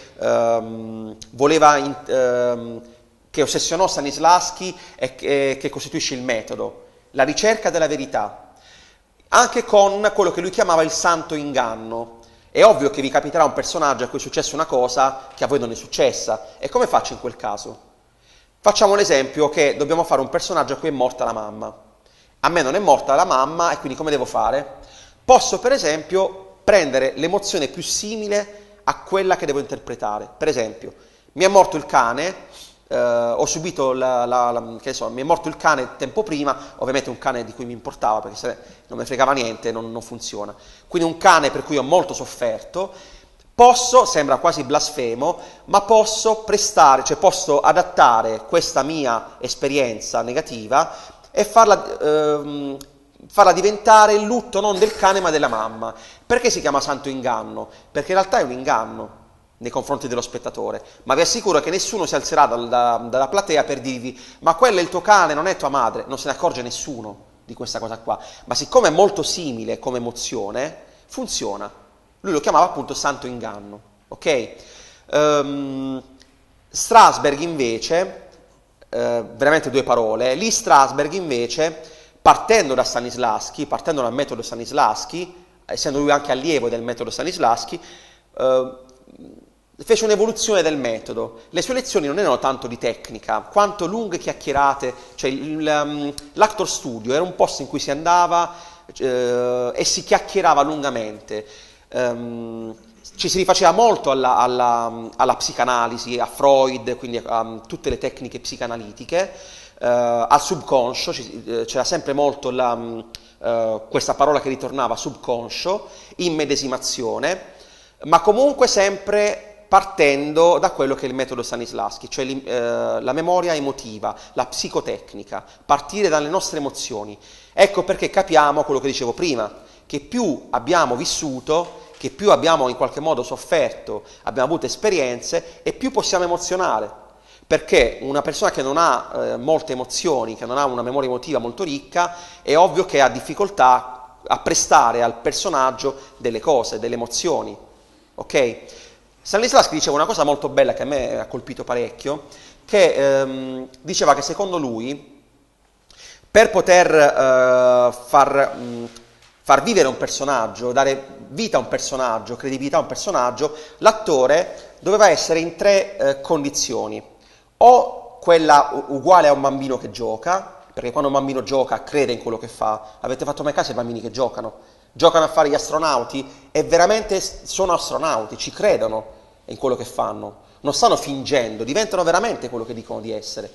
che ossessionò Stanislavski e che costituisce il metodo, la ricerca della verità, anche con quello che lui chiamava il santo inganno. È ovvio che vi capiterà un personaggio a cui è successa una cosa che a voi non è successa, e come faccio in quel caso? Facciamo l'esempio che dobbiamo fare un personaggio a cui è morta la mamma. A me non è morta la mamma, e quindi come devo fare? Posso per esempio prendere l'emozione più simile a quella che devo interpretare. Per esempio, mi è morto il cane, ho subito mi è morto il cane tempo prima, ovviamente un cane di cui mi importava, perché se non mi fregava niente non funziona. Quindi un cane per cui ho molto sofferto. Posso, sembra quasi blasfemo, ma posso prestare, cioè posso adattare questa mia esperienza negativa e farla diventare il lutto non del cane ma della mamma. Perché si chiama santo inganno? Perché in realtà è un inganno nei confronti dello spettatore, ma vi assicuro che nessuno si alzerà dalla platea per dirvi ma quello è il tuo cane, non è tua madre, non se ne accorge nessuno di questa cosa qua, ma siccome è molto simile come emozione, funziona. Lui lo chiamava appunto santo inganno, ok? Strasberg invece, veramente due parole, Lee Strasberg invece, partendo da Stanislavski, partendo dal metodo Stanislavski, essendo lui anche allievo del metodo Stanislavski, fece un'evoluzione del metodo. Le sue lezioni non erano tanto di tecnica, quanto lunghe chiacchierate, cioè l'actor studio era un posto in cui si andava e si chiacchierava lungamente. Ci si rifaceva molto alla psicanalisi, a Freud, quindi a tutte le tecniche psicanalitiche, al subconscio, c'era sempre molto questa parola che ritornava, subconscio, immedesimazione, ma comunque sempre partendo da quello che è il metodo Stanislavski, cioè la memoria emotiva, la psicotecnica, partire dalle nostre emozioni. Ecco perché capiamo quello che dicevo prima, che più abbiamo vissuto, che più abbiamo in qualche modo sofferto, abbiamo avuto esperienze, e più possiamo emozionare. Perché una persona che non ha molte emozioni, che non ha una memoria emotiva molto ricca, è ovvio che ha difficoltà a prestare al personaggio delle cose, delle emozioni. Ok? Stanislavski diceva una cosa molto bella che a me ha colpito parecchio, che diceva che secondo lui, per poter far vivere un personaggio, dare vita a un personaggio, credibilità a un personaggio, l'attore doveva essere in tre condizioni. O quella uguale a un bambino che gioca, perché quando un bambino gioca crede in quello che fa. Avete fatto mai caso ai bambini che giocano? Giocano a fare gli astronauti e veramente sono astronauti, ci credono in quello che fanno, non stanno fingendo, diventano veramente quello che dicono di essere.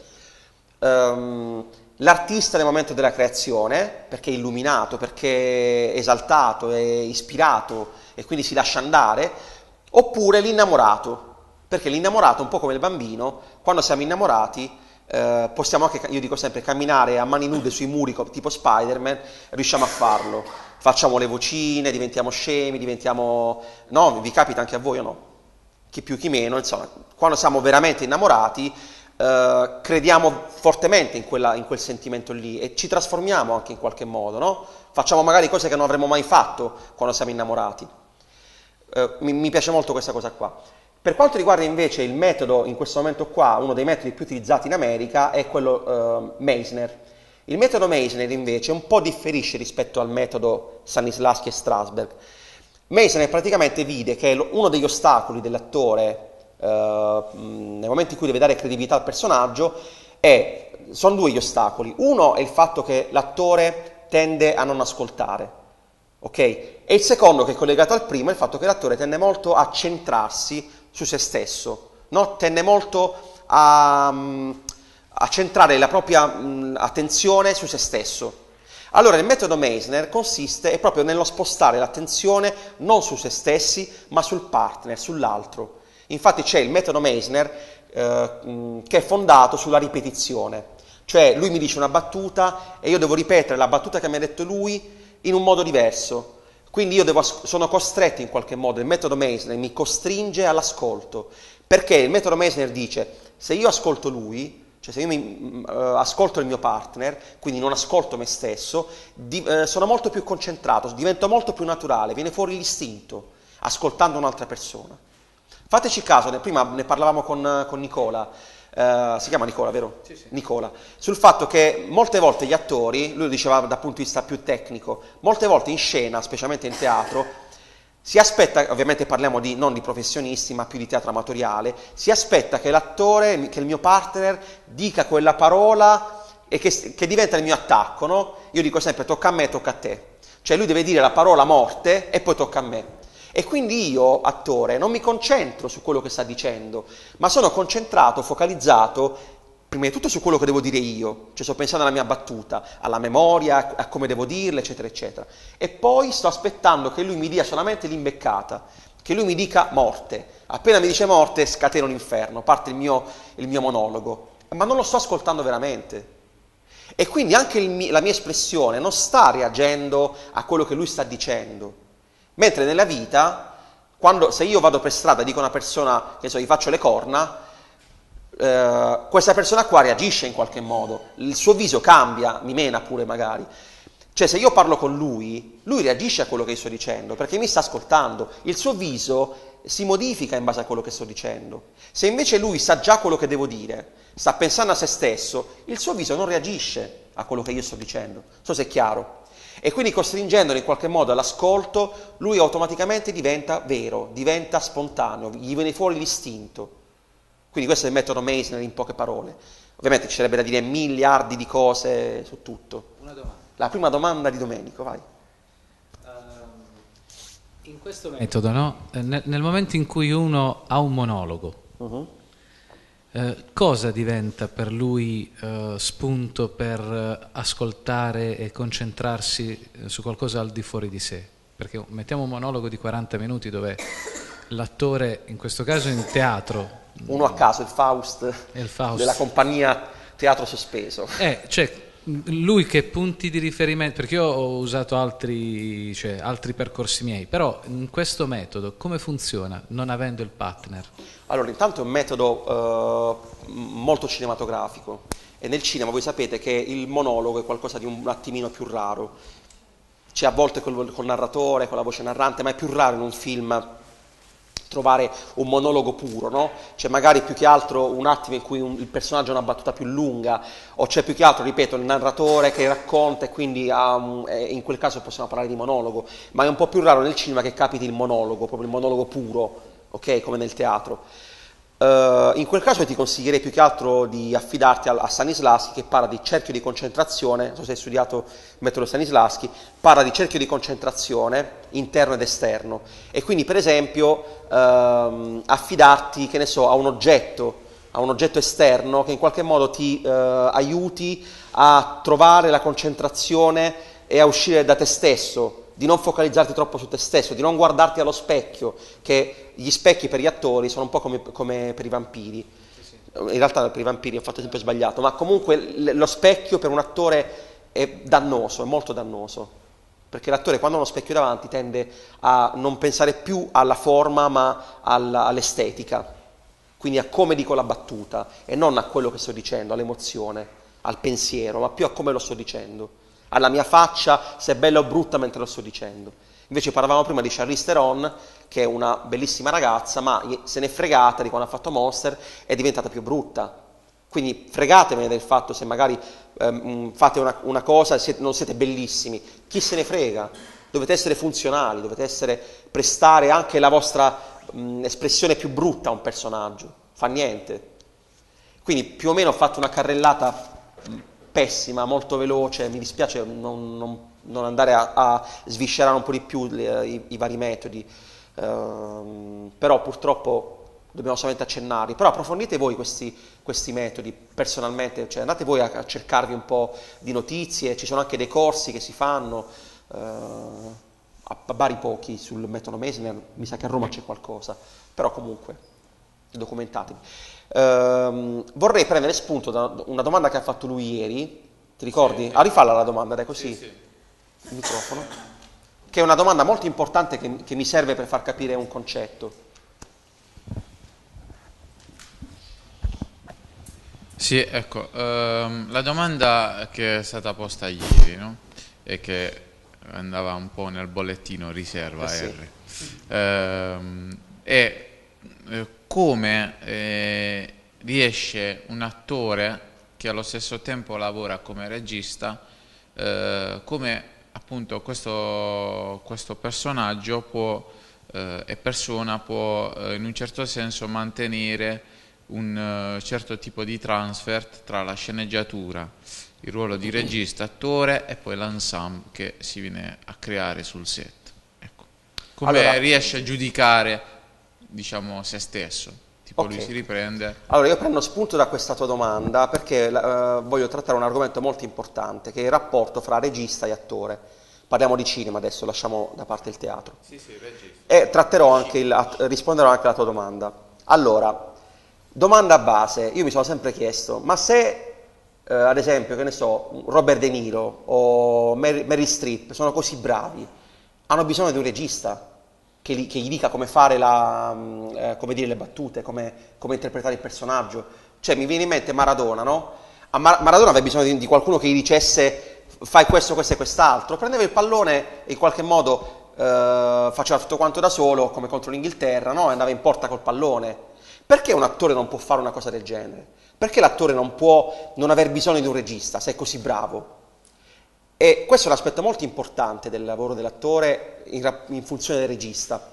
L'artista nel momento della creazione, perché è illuminato, perché è esaltato, è ispirato e quindi si lascia andare, oppure l'innamorato, perché l'innamorato, un po' come il bambino, quando siamo innamorati possiamo anche, io dico sempre, camminare a mani nude sui muri tipo Spider-Man, riusciamo a farlo, facciamo le vocine, diventiamo scemi, no, vi capita anche a voi o no? Chi più chi meno, insomma, quando siamo veramente innamorati crediamo fortemente in quel sentimento lì e ci trasformiamo anche in qualche modo, no? Facciamo magari cose che non avremmo mai fatto quando siamo innamorati. Mi piace molto questa cosa qua. Per quanto riguarda invece il metodo, in questo momento qua, uno dei metodi più utilizzati in America è quello Meisner. Il metodo Meisner invece un po' differisce rispetto al metodo Stanislavski e Strasberg. Meisner praticamente vide che uno degli ostacoli dell'attore nel momento in cui deve dare credibilità al personaggio sono due gli ostacoli. Uno è il fatto che l'attore tende a non ascoltare, ok? E il secondo, che è collegato al primo, è il fatto che l'attore tende molto a centrarsi su se stesso, no? Tende molto a centrare la propria attenzione su se stesso. Allora il metodo Meisner consiste proprio nello spostare l'attenzione non su se stessi, ma sul partner, sull'altro. Infatti c'è il metodo Meisner che è fondato sulla ripetizione, cioè lui mi dice una battuta e io devo ripetere la battuta che mi ha detto lui in un modo diverso. Quindi io sono costretto in qualche modo, il metodo Meisner mi costringe all'ascolto, perché il metodo Meisner dice, se io ascolto lui, cioè se io ascolto il mio partner, quindi non ascolto me stesso, sono molto più concentrato, divento molto più naturale, viene fuori l'istinto, ascoltando un'altra persona. Fateci caso, prima ne parlavamo con Nicola, si chiama Nicola, vero? Sì, sì. Nicola, sul fatto che molte volte gli attori, lui lo diceva dal punto di vista più tecnico, molte volte in scena, specialmente in teatro, si aspetta, ovviamente parliamo non di professionisti, ma più di teatro amatoriale, si aspetta che l'attore, che il mio partner dica quella parola e che diventa il mio attacco, no? Io dico sempre tocca a me, tocca a te. Cioè lui deve dire la parola morte e poi tocca a me. E quindi io, attore, non mi concentro su quello che sta dicendo, ma sono concentrato, focalizzato, prima di tutto su quello che devo dire io, cioè sto pensando alla mia battuta, alla memoria, a come devo dirla, eccetera, eccetera. E poi sto aspettando che lui mi dia solamente l'imbeccata, che lui mi dica morte. Appena mi dice morte, scateno l'inferno, parte il mio monologo, ma non lo sto ascoltando veramente. E quindi anche la mia espressione non sta reagendo a quello che lui sta dicendo. Mentre nella vita, se io vado per strada e dico a una persona, che so, gli faccio le corna, questa persona qua reagisce in qualche modo, il suo viso cambia, mi mena pure magari. Cioè se io parlo con lui reagisce a quello che io sto dicendo, perché mi sta ascoltando, il suo viso si modifica in base a quello che sto dicendo. Se invece lui sa già quello che devo dire, sta pensando a se stesso, il suo viso non reagisce a quello che io sto dicendo. Non so se è chiaro. E quindi costringendolo in qualche modo all'ascolto, lui automaticamente diventa vero, diventa spontaneo, gli viene fuori l'istinto. Quindi questo è il metodo Meisner in poche parole. Ovviamente ci sarebbe da dire miliardi di cose su tutto. Una domanda. La prima domanda di Domenico, vai. In questo metodo, no? Nel momento in cui uno ha un monologo, cosa diventa per lui spunto per ascoltare e concentrarsi su qualcosa al di fuori di sé? Perché mettiamo un monologo di 40 minuti dove l'attore, in questo caso in teatro, uno a caso, il Faust della compagnia Teatro Sospeso. Cioè, lui che punti di riferimento, perché io ho usato altri percorsi miei, però in questo metodo come funziona non avendo il partner? Allora, intanto è un metodo molto cinematografico e nel cinema voi sapete che il monologo è qualcosa di un attimino più raro. C'è a volte col narratore, con la voce narrante, ma è più raro in un film trovare un monologo puro, no? C'è magari più che altro un attimo in cui il personaggio ha una battuta più lunga, o c'è più che altro, ripeto, il narratore che racconta e quindi in quel caso possiamo parlare di monologo, ma è un po' più raro nel cinema che capiti il monologo, proprio il monologo puro, ok? Come nel teatro. In quel caso ti consiglierei più che altro di affidarti a Stanislavski, che parla di cerchio di concentrazione, non so se hai studiato il metodo Stanislavski, parla di cerchio di concentrazione interno ed esterno, e quindi per esempio affidarti, che ne so, a un oggetto esterno che in qualche modo ti aiuti a trovare la concentrazione e a uscire da te stesso, di non focalizzarti troppo su te stesso, di non guardarti allo specchio, che gli specchi per gli attori sono un po' come per i vampiri. In realtà per i vampiri ho fatto sempre sbagliato, ma comunque lo specchio per un attore è dannoso, è molto dannoso, perché l'attore quando ha uno specchio davanti tende a non pensare più alla forma ma all'estetica, quindi a come dico la battuta e non a quello che sto dicendo, all'emozione, al pensiero, ma più a come lo sto dicendo, alla mia faccia, se è bella o brutta mentre lo sto dicendo. Invece parlavamo prima di Charlize Theron, che è una bellissima ragazza, ma se n'è fregata di quando ha fatto Monster, è diventata più brutta. Quindi fregatevene del fatto se magari fate una cosa e non siete bellissimi. Chi se ne frega? Dovete essere funzionali, dovete prestare anche la vostra espressione più brutta a un personaggio. Fa niente. Quindi più o meno ho fatto una carrellata pessima, molto veloce, mi dispiace non andare a sviscerare un po' di più i vari metodi, però purtroppo dobbiamo solamente accennarli, però approfondite voi questi metodi personalmente, cioè andate voi a cercarvi un po' di notizie, ci sono anche dei corsi che si fanno, a Bari pochi sul metodo Meisner, mi sa che a Roma c'è qualcosa, però comunque documentatevi. Vorrei prendere spunto da una domanda che ha fatto lui ieri, ti ricordi? Rifalla la domanda, dai, così. Sì. Il microfono. Che è una domanda molto importante che mi serve per far capire un concetto. Sì, ecco, la domanda che è stata posta ieri, no? E che andava un po' nel bollettino riserva Sì. R, è come riesce un attore che allo stesso tempo lavora come regista, come appunto questo personaggio può, e persona può in un certo senso mantenere un certo tipo di transfer tra la sceneggiatura, il ruolo di regista, attore e poi l'ensemble che si viene a creare sul set. Ecco. Come Allora, riesce a giudicare, diciamo, se stesso? Tipo ok. lui si riprende. Allora, io prendo spunto da questa tua domanda perché voglio trattare un argomento molto importante, che è il rapporto fra regista e attore. Parliamo di cinema adesso, lasciamo da parte il teatro. Sì, regista. E risponderò anche alla tua domanda. Allora, domanda a base, io mi sono sempre chiesto, ma se ad esempio, che ne so, Robert De Niro o Meryl Streep sono così bravi, hanno bisogno di un regista che gli dica come fare come dire le battute, come interpretare il personaggio. Cioè mi viene in mente Maradona, no? Maradona aveva bisogno di qualcuno che gli dicesse fai questo, questo e quest'altro, prendeva il pallone e in qualche modo faceva tutto quanto da solo, come contro l'Inghilterra, no? E andava in porta col pallone. Perché un attore non può fare una cosa del genere? Perché l'attore non può non aver bisogno di un regista se è così bravo? E questo è un aspetto molto importante del lavoro dell'attore in funzione del regista.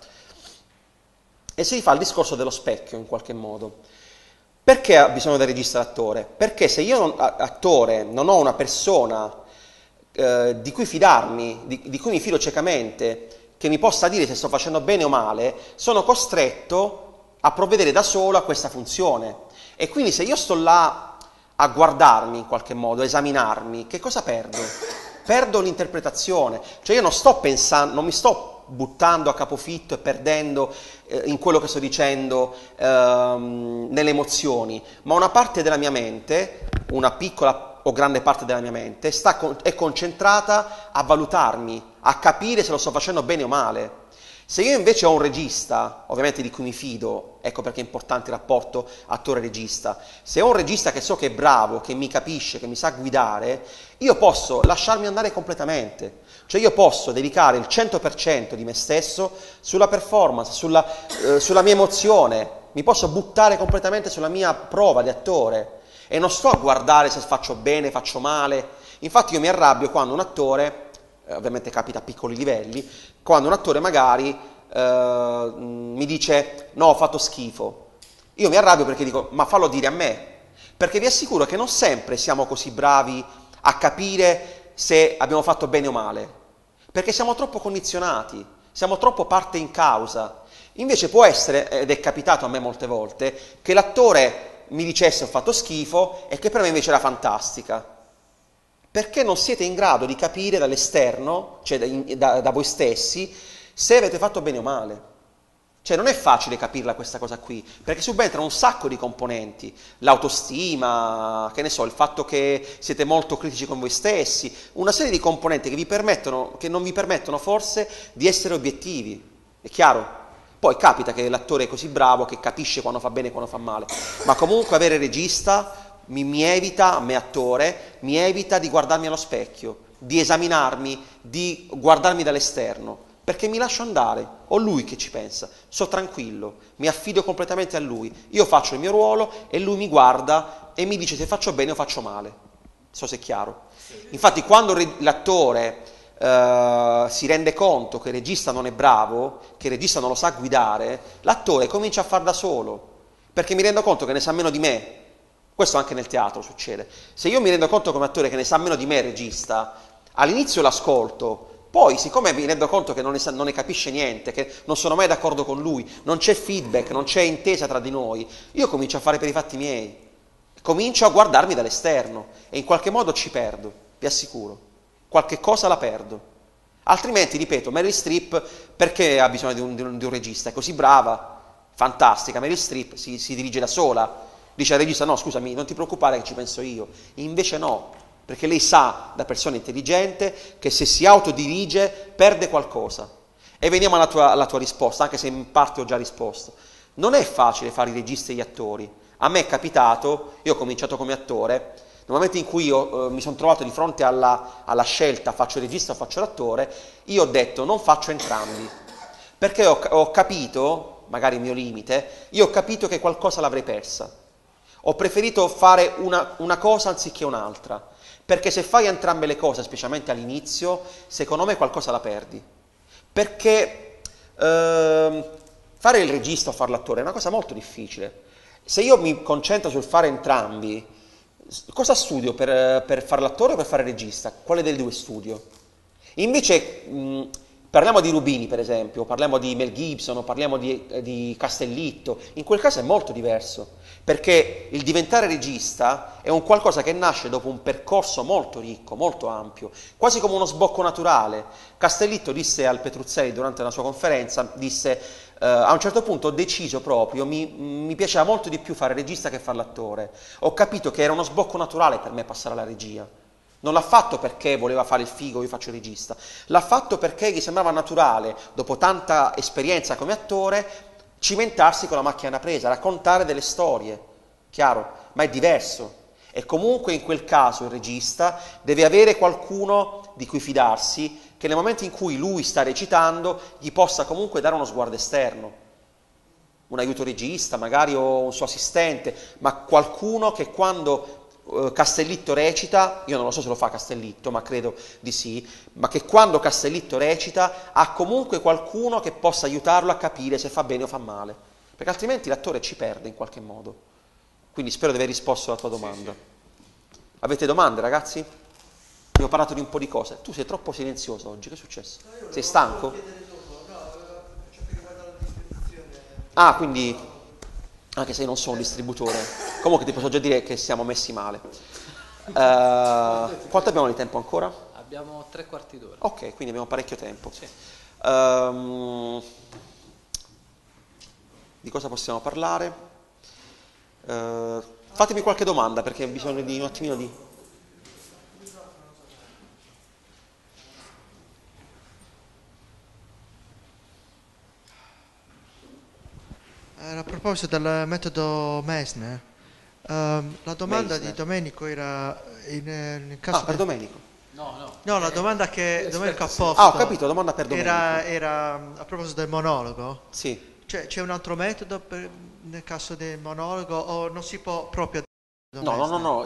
E si rifà al discorso dello specchio in qualche modo. Perché ha bisogno del regista l'attore? Perché se io attore non ho una persona di cui fidarmi, di cui mi fido ciecamente, che mi possa dire se sto facendo bene o male, sono costretto a provvedere da solo a questa funzione. E quindi se io sto là a guardarmi in qualche modo, a esaminarmi, che cosa perdo? Perdo l'interpretazione. Cioè io non sto pensando, non mi sto buttando a capofitto e perdendo in quello che sto dicendo nelle emozioni, ma una parte della mia mente, una piccola o grande parte della mia mente, è concentrata a valutarmi, a capire se lo sto facendo bene o male. Se io invece ho un regista, ovviamente di cui mi fido, ecco perché è importante il rapporto attore-regista, se ho un regista che so che è bravo, che mi capisce, che mi sa guidare, io posso lasciarmi andare completamente, cioè io posso dedicare il 100% di me stesso sulla performance, sulla mia emozione, mi posso buttare completamente sulla mia prova di attore e non sto a guardare se faccio bene, faccio male. Infatti io mi arrabbio quando un attore, ovviamente capita a piccoli livelli, quando un attore magari mi dice no, ho fatto schifo. Io mi arrabbio perché dico ma fallo dire a me, perché vi assicuro che non sempre siamo così bravi a capire se abbiamo fatto bene o male, perché siamo troppo condizionati, siamo troppo parte in causa. Invece può essere, ed è capitato a me molte volte, che l'attore mi dicesse ho fatto schifo e che per me invece era fantastica. Perché non siete in grado di capire dall'esterno, cioè da voi stessi, se avete fatto bene o male. Cioè non è facile capirla questa cosa qui, perché subentrano un sacco di componenti, l'autostima, che ne so, il fatto che siete molto critici con voi stessi, una serie di componenti che non vi permettono forse di essere obiettivi, è chiaro? Poi capita che l'attore è così bravo che capisce quando fa bene e quando fa male, ma comunque avere il regista mi evita, a me attore, mi evita di guardarmi allo specchio, di esaminarmi, di guardarmi dall'esterno, perché mi lascio andare, ho lui che ci pensa, sto tranquillo, mi affido completamente a lui, io faccio il mio ruolo e lui mi guarda e mi dice se faccio bene o faccio male, non so se è chiaro. Infatti quando l'attore si rende conto che il regista non è bravo, che il regista non lo sa guidare, l'attore comincia a far da solo, perché mi rendo conto che ne sa meno di me. Questo anche nel teatro succede. Se io mi rendo conto come attore che ne sa meno di me il regista, all'inizio l'ascolto, poi siccome mi rendo conto che non ne capisce niente, che non sono mai d'accordo con lui, non c'è feedback, non c'è intesa tra di noi, io comincio a fare per i fatti miei, comincio a guardarmi dall'esterno e in qualche modo ci perdo, vi assicuro, qualche cosa la perdo. Altrimenti, ripeto, Meryl Streep perché ha bisogno di un regista? È così brava, fantastica, Meryl Streep si dirige da sola, dice al regista no scusami non ti preoccupare che ci penso io, invece no, perché lei sa, da persona intelligente, che se si autodirige perde qualcosa. E veniamo alla tua risposta, anche se in parte ho già risposto. Non è facile fare i registi e gli attori. A me è capitato, io ho cominciato come attore, nel momento in cui io mi sono trovato di fronte alla scelta, faccio il regista o faccio l'attore, io ho detto non faccio entrambi, perché ho capito, magari il mio limite, io ho capito che qualcosa l'avrei persa. Ho preferito fare una cosa anziché un'altra, perché se fai entrambe le cose, specialmente all'inizio, secondo me qualcosa la perdi. Perché fare il regista o fare l'attore è una cosa molto difficile. Se io mi concentro sul fare entrambi, cosa studio per fare l'attore o per fare il regista? Quale dei due studio? Invece, parliamo di Rubini, per esempio, parliamo di Mel Gibson, o parliamo di Castellitto, in quel caso è molto diverso, perché il diventare regista è un qualcosa che nasce dopo un percorso molto ricco, molto ampio, quasi come uno sbocco naturale. Castellitto disse al Petruzzelli durante una sua conferenza, disse a un certo punto ho deciso proprio, mi piaceva molto di più fare regista che fare l'attore, ho capito che era uno sbocco naturale per me passare alla regia. Non l'ha fatto perché voleva fare il figo, io faccio il regista, l'ha fatto perché gli sembrava naturale, dopo tanta esperienza come attore, cimentarsi con la macchina da presa, raccontare delle storie, chiaro, ma è diverso. E comunque in quel caso il regista deve avere qualcuno di cui fidarsi, che nel momento in cui lui sta recitando gli possa comunque dare uno sguardo esterno, un aiuto regista magari o un suo assistente, ma qualcuno che quando Castellitto recita, io non lo so se lo fa Castellitto, ma credo di sì, ma che quando Castellitto recita ha comunque qualcuno che possa aiutarlo a capire se fa bene o fa male, perché altrimenti l'attore ci perde in qualche modo. Quindi spero di aver risposto alla tua domanda. Avete domande, ragazzi? Abbiamo parlato di un po' di cose. Tu sei troppo silenzioso oggi, che è successo? Sei stanco? Ah, quindi anche se io non sono un distributore, comunque ti posso già dire che siamo messi male. Quanto abbiamo di tempo ancora? Abbiamo 3/4 d'ora. Ok, quindi abbiamo parecchio tempo. Sì. Di cosa possiamo parlare? Fatemi qualche domanda perché ho bisogno di un attimino di... A proposito del metodo Meissner, la domanda Meissner. di Domenico era nel caso Ah, per Domenico. No, la domanda che Domenico ha posto Ah, ho capito, domanda per Domenico. era a proposito del monologo. Sì. Cioè, c'è un altro metodo nel caso del monologo o non si può proprio... No.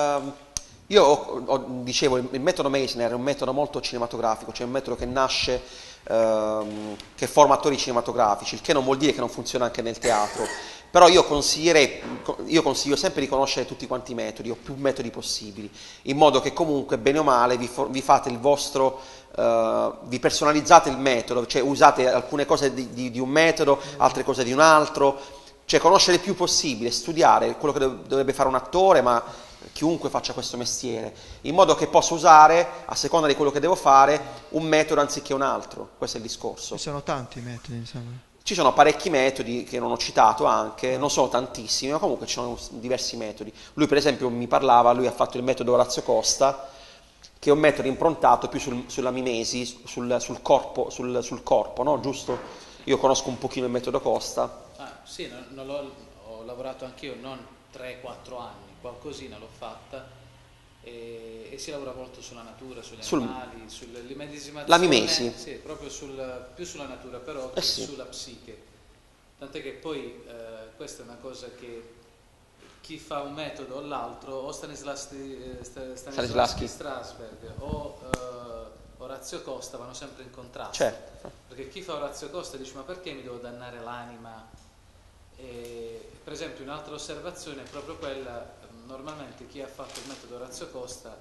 Io dicevo, il metodo Meissner è un metodo molto cinematografico, cioè un metodo che nasce, che forma attori cinematografici, il che non vuol dire che non funziona anche nel teatro, però io consiglio sempre di conoscere tutti quanti i metodi, o più metodi possibili, in modo che comunque, bene o male, vi fate il vostro, vi personalizzate il metodo, cioè usate alcune cose di un metodo, altre cose di un altro, cioè conoscere il più possibile, studiare quello che dovrebbe fare un attore, ma chiunque faccia questo mestiere, in modo che possa usare, a seconda di quello che devo fare, un metodo anziché un altro. Questo è il discorso. Ci sono tanti metodi, insomma. Ci sono parecchi metodi che non ho citato anche, non sono tantissimi, ma comunque ci sono diversi metodi. Lui per esempio lui ha fatto il metodo Orazio Costa, che è un metodo improntato più sulla mimesi, sul corpo, no? Giusto? Io conosco un pochino il metodo Costa. Sì, ho lavorato anch'io, non 3-4 anni, qualcosina l'ho fatta e si lavora molto sulla natura, sugli animali, sull'immedesimazione. La mimesi. Sì, proprio più sulla natura però che sì. sulla psiche. Tant'è che poi questa è una cosa che chi fa un metodo o l'altro, o Stanislavski Strasberg o Orazio Costa vanno sempre in contrasto. Certo. Perché chi fa Orazio Costa dice ma perché mi devo dannare l'anima? Per esempio un'altra osservazione è proprio quella, normalmente chi ha fatto il metodo Orazio Costa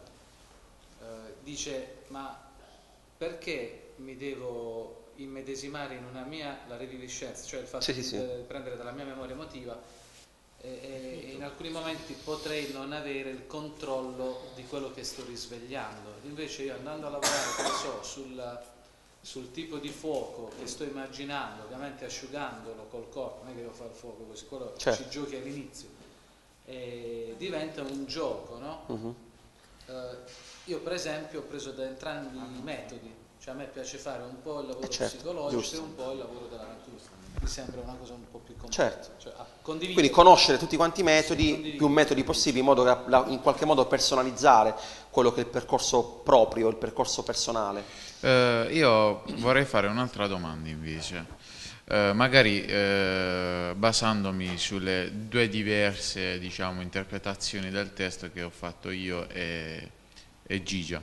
dice ma perché mi devo immedesimare in la reviviscenza, cioè il fatto di prendere dalla mia memoria emotiva e in alcuni momenti potrei non avere il controllo di quello che sto risvegliando, invece io andando a lavorare, che ne so, sul tipo di fuoco che sto immaginando, ovviamente asciugandolo col corpo, non è che devo fare il fuoco così, quello ci giochi all'inizio, diventa un gioco, no? Io per esempio ho preso da entrambi i metodi, cioè a me piace fare un po' il lavoro certo, psicologico giusto. e un po' il lavoro della natura. Mi sembra una cosa un po' più complessa. Certo. Cioè, Quindi conoscere tutti quanti i metodi, più metodi possibili, in modo da in qualche modo personalizzare quello che è il percorso proprio, il percorso personale. Io vorrei fare un'altra domanda invece, magari basandomi sulle due diverse, diciamo, interpretazioni del testo che ho fatto io e Gigia.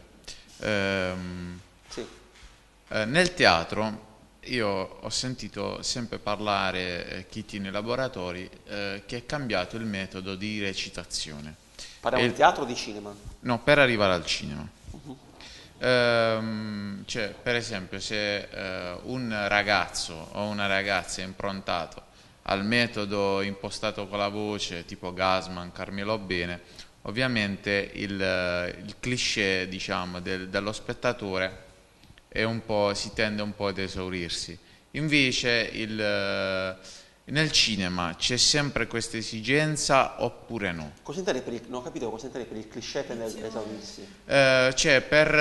Sì. Nel teatro io ho sentito sempre parlare chi tiene i laboratori che è cambiato il metodo di recitazione. Parliamo di teatro o di cinema? No, per arrivare al cinema. Cioè, per esempio, se un ragazzo o una ragazza è improntato al metodo impostato con la voce, tipo Gassman, Carmelo Bene, ovviamente il cliché, diciamo, dello spettatore è si tende un po' ad esaurirsi. Invece nel cinema c'è sempre questa esigenza oppure no? Cosa intendi non ho capito cosa intendi per il cliché tende ad esaurirsi. Cioè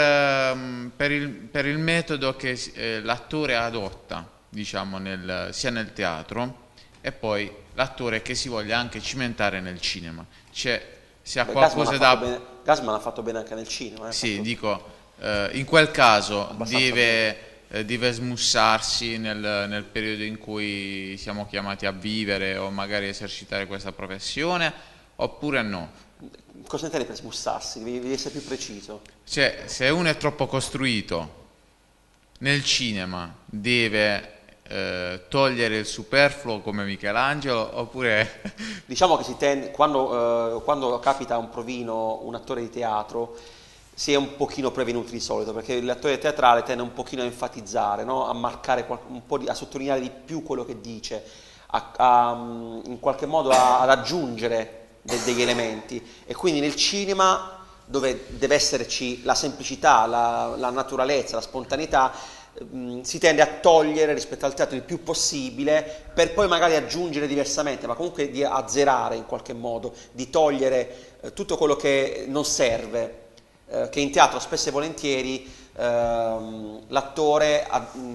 per il metodo che l'attore adotta, diciamo, sia nel teatro e poi l'attore che si voglia anche cimentare nel cinema. Cioè, se ha qualcosa Gassman ha fatto bene anche nel cinema. Sì, dico, in quel caso deve smussarsi nel periodo in cui siamo chiamati a vivere o magari esercitare questa professione, oppure no? Cosa intendi per smussarsi? Devi essere più preciso. Cioè, se uno è troppo costruito nel cinema, deve togliere il superfluo come Michelangelo, oppure... Diciamo che quando capita un provino, un attore di teatro, si è un pochino prevenuti di solito, perché l'attore teatrale tende un pochino a enfatizzare, no? A marcare a sottolineare di più quello che dice, in qualche modo ad aggiungere degli elementi. E quindi nel cinema, dove deve esserci la semplicità, la naturalezza, la spontaneità, si tende a togliere rispetto al teatro il più possibile, per poi magari aggiungere diversamente, ma comunque di azzerare in qualche modo, di togliere tutto quello che non serve. Che in teatro spesso e volentieri l'attore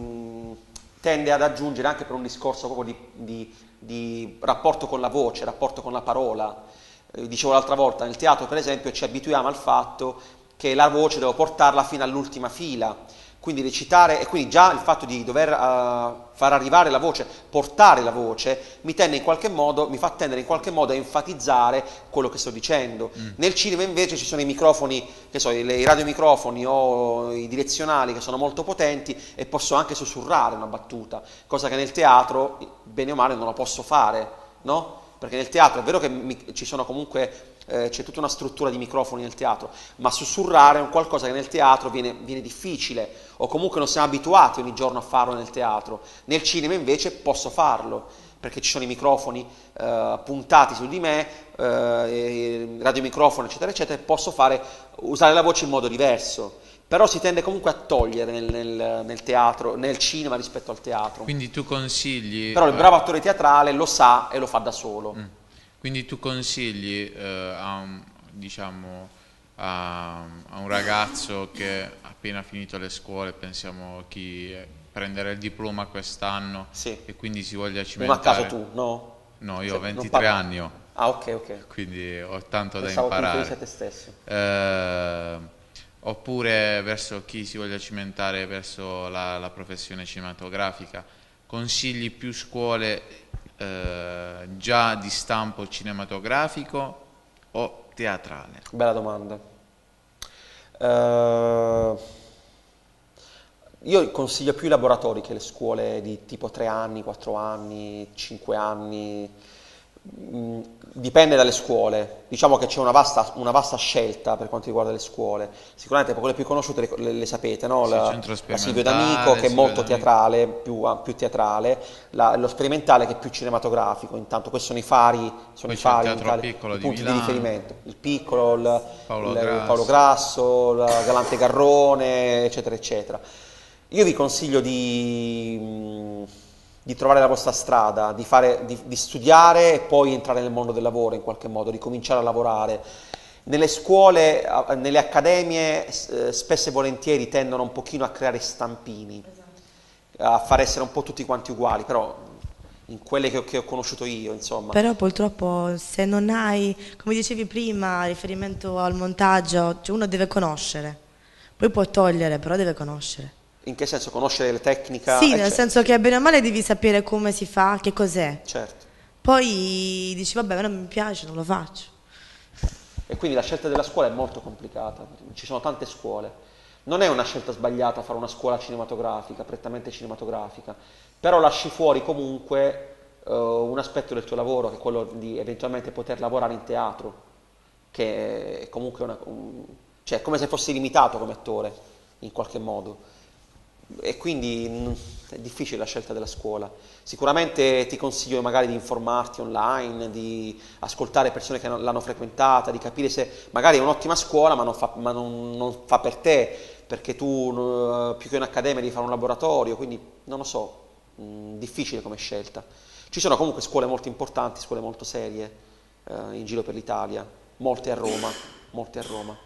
tende ad aggiungere anche per un discorso proprio di rapporto con la voce, rapporto con la parola. Dicevo l'altra volta, nel teatro per esempio ci abituiamo al fatto che la voce devo portarla fino all'ultima fila, quindi recitare, e quindi già il fatto di dover far arrivare la voce, portare la voce, mi fa tendere in qualche modo a enfatizzare quello che sto dicendo. Nel cinema invece ci sono i microfoni, che so, i radiomicrofoni o i direzionali che sono molto potenti e posso anche sussurrare una battuta, cosa che nel teatro, bene o male, non la posso fare, no? Perché nel teatro è vero che ci sono comunque, c'è tutta una struttura di microfoni nel teatro, ma sussurrare è un qualcosa che nel teatro viene difficile, o comunque non siamo abituati ogni giorno a farlo nel teatro. Nel cinema invece posso farlo, perché ci sono i microfoni puntati su di me, radiomicrofono eccetera eccetera, e posso usare la voce in modo diverso. Però si tende comunque a togliere nel teatro, nel cinema rispetto al teatro. Quindi tu consigli... Però il bravo attore teatrale lo sa e lo fa da solo. Quindi tu consigli a un ragazzo che ha appena finito le scuole, pensiamo chi prenderà il diploma quest'anno, sì, e quindi si voglia cimentare... Non a caso tu, no? No, io ho 23 anni. Ah, ok. Quindi ho tanto Pensavo da imparare. Tu te stesso. Oppure verso chi si voglia cimentare verso la professione cinematografica, consigli più scuole già di stampo cinematografico o teatrale? Bella domanda. Io consiglio più i laboratori che le scuole di tipo 3 anni, 4 anni, 5 anni. Dipende dalle scuole, diciamo che c'è una vasta scelta per quanto riguarda le scuole. Sicuramente quelle più conosciute le sapete, no? Sì, la Silvio D'Amico, che è molto teatrale, più teatrale, lo sperimentale che è più cinematografico. Intanto questi sono i fari, il teatro piccolo i di punti Milano, di riferimento, il piccolo, Paolo Grasso, la Galante Garrone, eccetera eccetera. Io vi consiglio di trovare la vostra strada, di studiare e poi entrare nel mondo del lavoro in qualche modo, di cominciare a lavorare. Nelle scuole, nelle accademie, spesso e volentieri tendono un pochino a creare stampini, a far essere un po' tutti quanti uguali, però in quelle che ho conosciuto io, insomma. Però purtroppo se non hai, come dicevi prima, riferimento al montaggio, cioè uno deve conoscere, poi può togliere, però deve conoscere. In che senso? Conoscere le tecniche? Sì, nel senso che bene o male devi sapere come si fa, che cos'è. Certo. Poi dici, vabbè, non mi piace, non lo faccio. E quindi la scelta della scuola è molto complicata, ci sono tante scuole. Non è una scelta sbagliata fare una scuola cinematografica, prettamente cinematografica, però lasci fuori comunque un aspetto del tuo lavoro, che è quello di eventualmente poter lavorare in teatro, che è comunque cioè è come se fossi limitato come attore, in qualche modo. E quindi è difficile la scelta della scuola. Sicuramente ti consiglio magari di informarti online, di ascoltare persone che l'hanno frequentata, di capire se magari è un'ottima scuola ma non fa per te, perché tu più che un'accademia devi fare un laboratorio, quindi non lo so, difficile come scelta. Ci sono comunque scuole molto importanti, scuole molto serie in giro per l'Italia, molte a Roma, molte a Roma.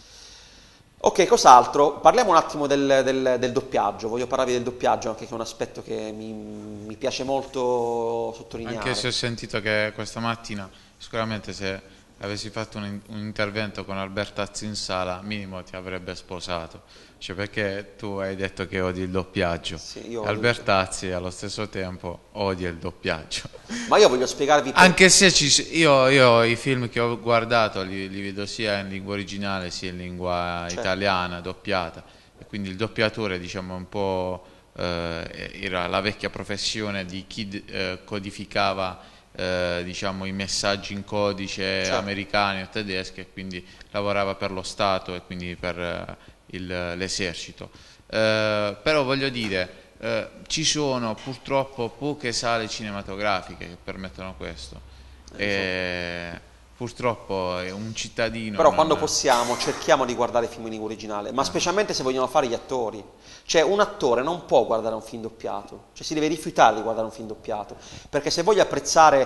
Ok, cos'altro? Parliamo un attimo del doppiaggio, voglio parlarvi del doppiaggio anche che è un aspetto che mi piace molto sottolineare. Anche se ho sentito che questa mattina, sicuramente se avessi fatto un intervento con Albertazzi in sala, minimo ti avrebbe sposato, cioè perché tu hai detto che odi il doppiaggio, sì, Albertazzi allo stesso tempo odia il doppiaggio. Ma io voglio spiegarvi anche se io i film che ho guardato li vedo sia in lingua originale sia in lingua italiana doppiata, e quindi il doppiatore diciamo un po' era la vecchia professione di chi codificava diciamo i messaggi in codice americani o tedeschi, e quindi lavorava per lo Stato e quindi per l'esercito. Però voglio dire, ci sono purtroppo poche sale cinematografiche che permettono questo. Purtroppo è un cittadino. Però quando possiamo cerchiamo di guardare film in lingua originale, ma specialmente se vogliono fare gli attori. Cioè un attore non può guardare un film doppiato, cioè si deve rifiutare di guardare un film doppiato, perché se voglio apprezzare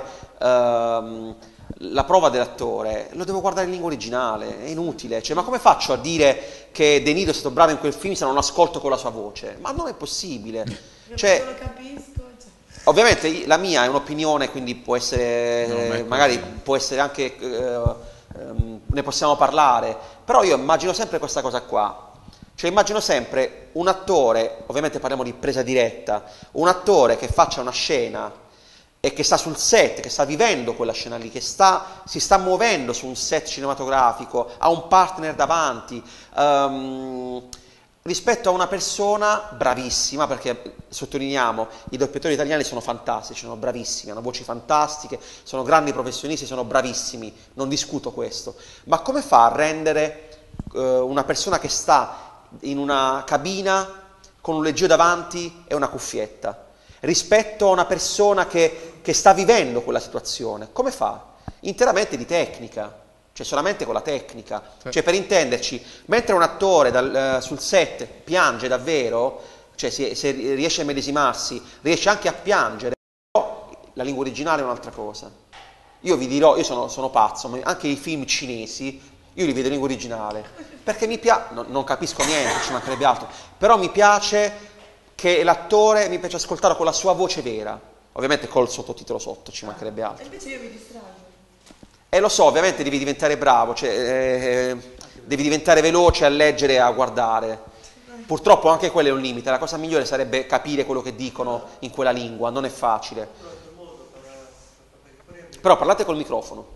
la prova dell'attore lo devo guardare in lingua originale, è inutile. Cioè, ma come faccio a dire che De Niro è stato bravo in quel film se non ascolto con la sua voce? Ma non è possibile. Cioè, non lo capisco. ovviamente la mia è un'opinione, quindi può essere, magari può essere anche, ne possiamo parlare, però io immagino sempre questa cosa qua, cioè immagino sempre un attore, ovviamente parliamo di presa diretta, un attore che faccia una scena e che sta sul set, che sta vivendo quella scena lì, che si sta muovendo su un set cinematografico, ha un partner davanti, rispetto a una persona bravissima, perché sottolineiamo, i doppiatori italiani sono fantastici, sono bravissimi, hanno voci fantastiche, sono grandi professionisti, sono bravissimi, non discuto questo, ma come fa a rendere una persona che sta in una cabina con un leggio davanti e una cuffietta, rispetto a una persona che sta vivendo quella situazione? Come fa? Interamente di tecnica. Cioè solamente con la tecnica, cioè per intenderci, mentre un attore sul set piange davvero, cioè se riesce a medesimarsi, riesce anche a piangere, però la lingua originale è un'altra cosa. Io vi dirò, io sono pazzo, ma anche i film cinesi, io li vedo in lingua originale, perché mi piace, non capisco niente, ci mancherebbe altro, però mi piace che l'attore, mi piace ascoltarlo con la sua voce vera, ovviamente col sottotitolo sotto, ci mancherebbe altro. Invece io mi distraggo. E lo so, ovviamente devi diventare bravo, cioè, devi diventare veloce a leggere e a guardare. Purtroppo anche quello è un limite, la cosa migliore sarebbe capire quello che dicono in quella lingua, non è facile. Però parlate col microfono.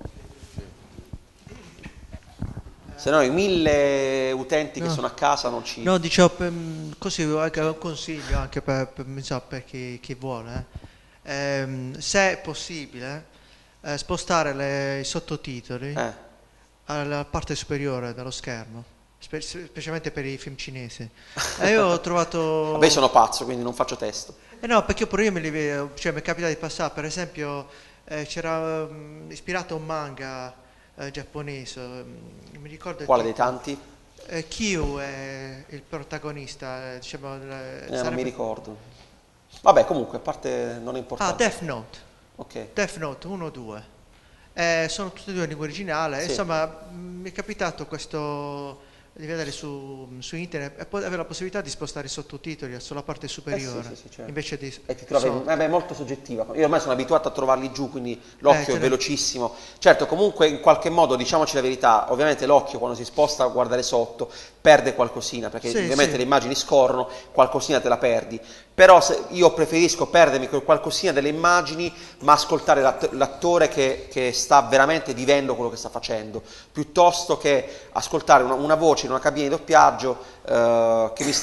Se no i 1000 utenti che sono a casa non ci... No, dicevo, così anche un consiglio anche per chi vuole. Se è possibile... spostare i sottotitoli alla parte superiore dello schermo, specialmente per i film cinesi. E io ho trovato... Vabbè, sono pazzo, quindi non faccio testo. No, perché pure io cioè, mi è capitato di passare, per esempio, c'era ispirato a un manga giapponese, mi ricordo... Quale dei tanti? Kyu è il protagonista, diciamo... Non mi ricordo. Vabbè, comunque, a parte non è importante. Death Note. Okay. Death Note 1-2. Sono tutte e due in lingua originale. Sì. Insomma, mi è capitato questo di vedere su internet e poi avere la possibilità di spostare i sottotitoli sulla parte superiore sì, certo. invece di E ti trovi, sotto. è molto soggettiva. Io ormai sono abituato a trovarli giù, quindi l'occhio ce è ne- velocissimo. Certo, comunque in qualche modo, diciamoci la verità, ovviamente l'occhio quando si sposta a guardare sotto perde qualcosina, perché Sì, ovviamente sì. le immagini scorrono, qualcosina te la perdi. Però io preferisco perdermi quel qualcosina delle immagini, ma ascoltare l'attore che sta veramente vivendo quello che sta facendo, piuttosto che ascoltare una voce in una cabina di doppiaggio che mi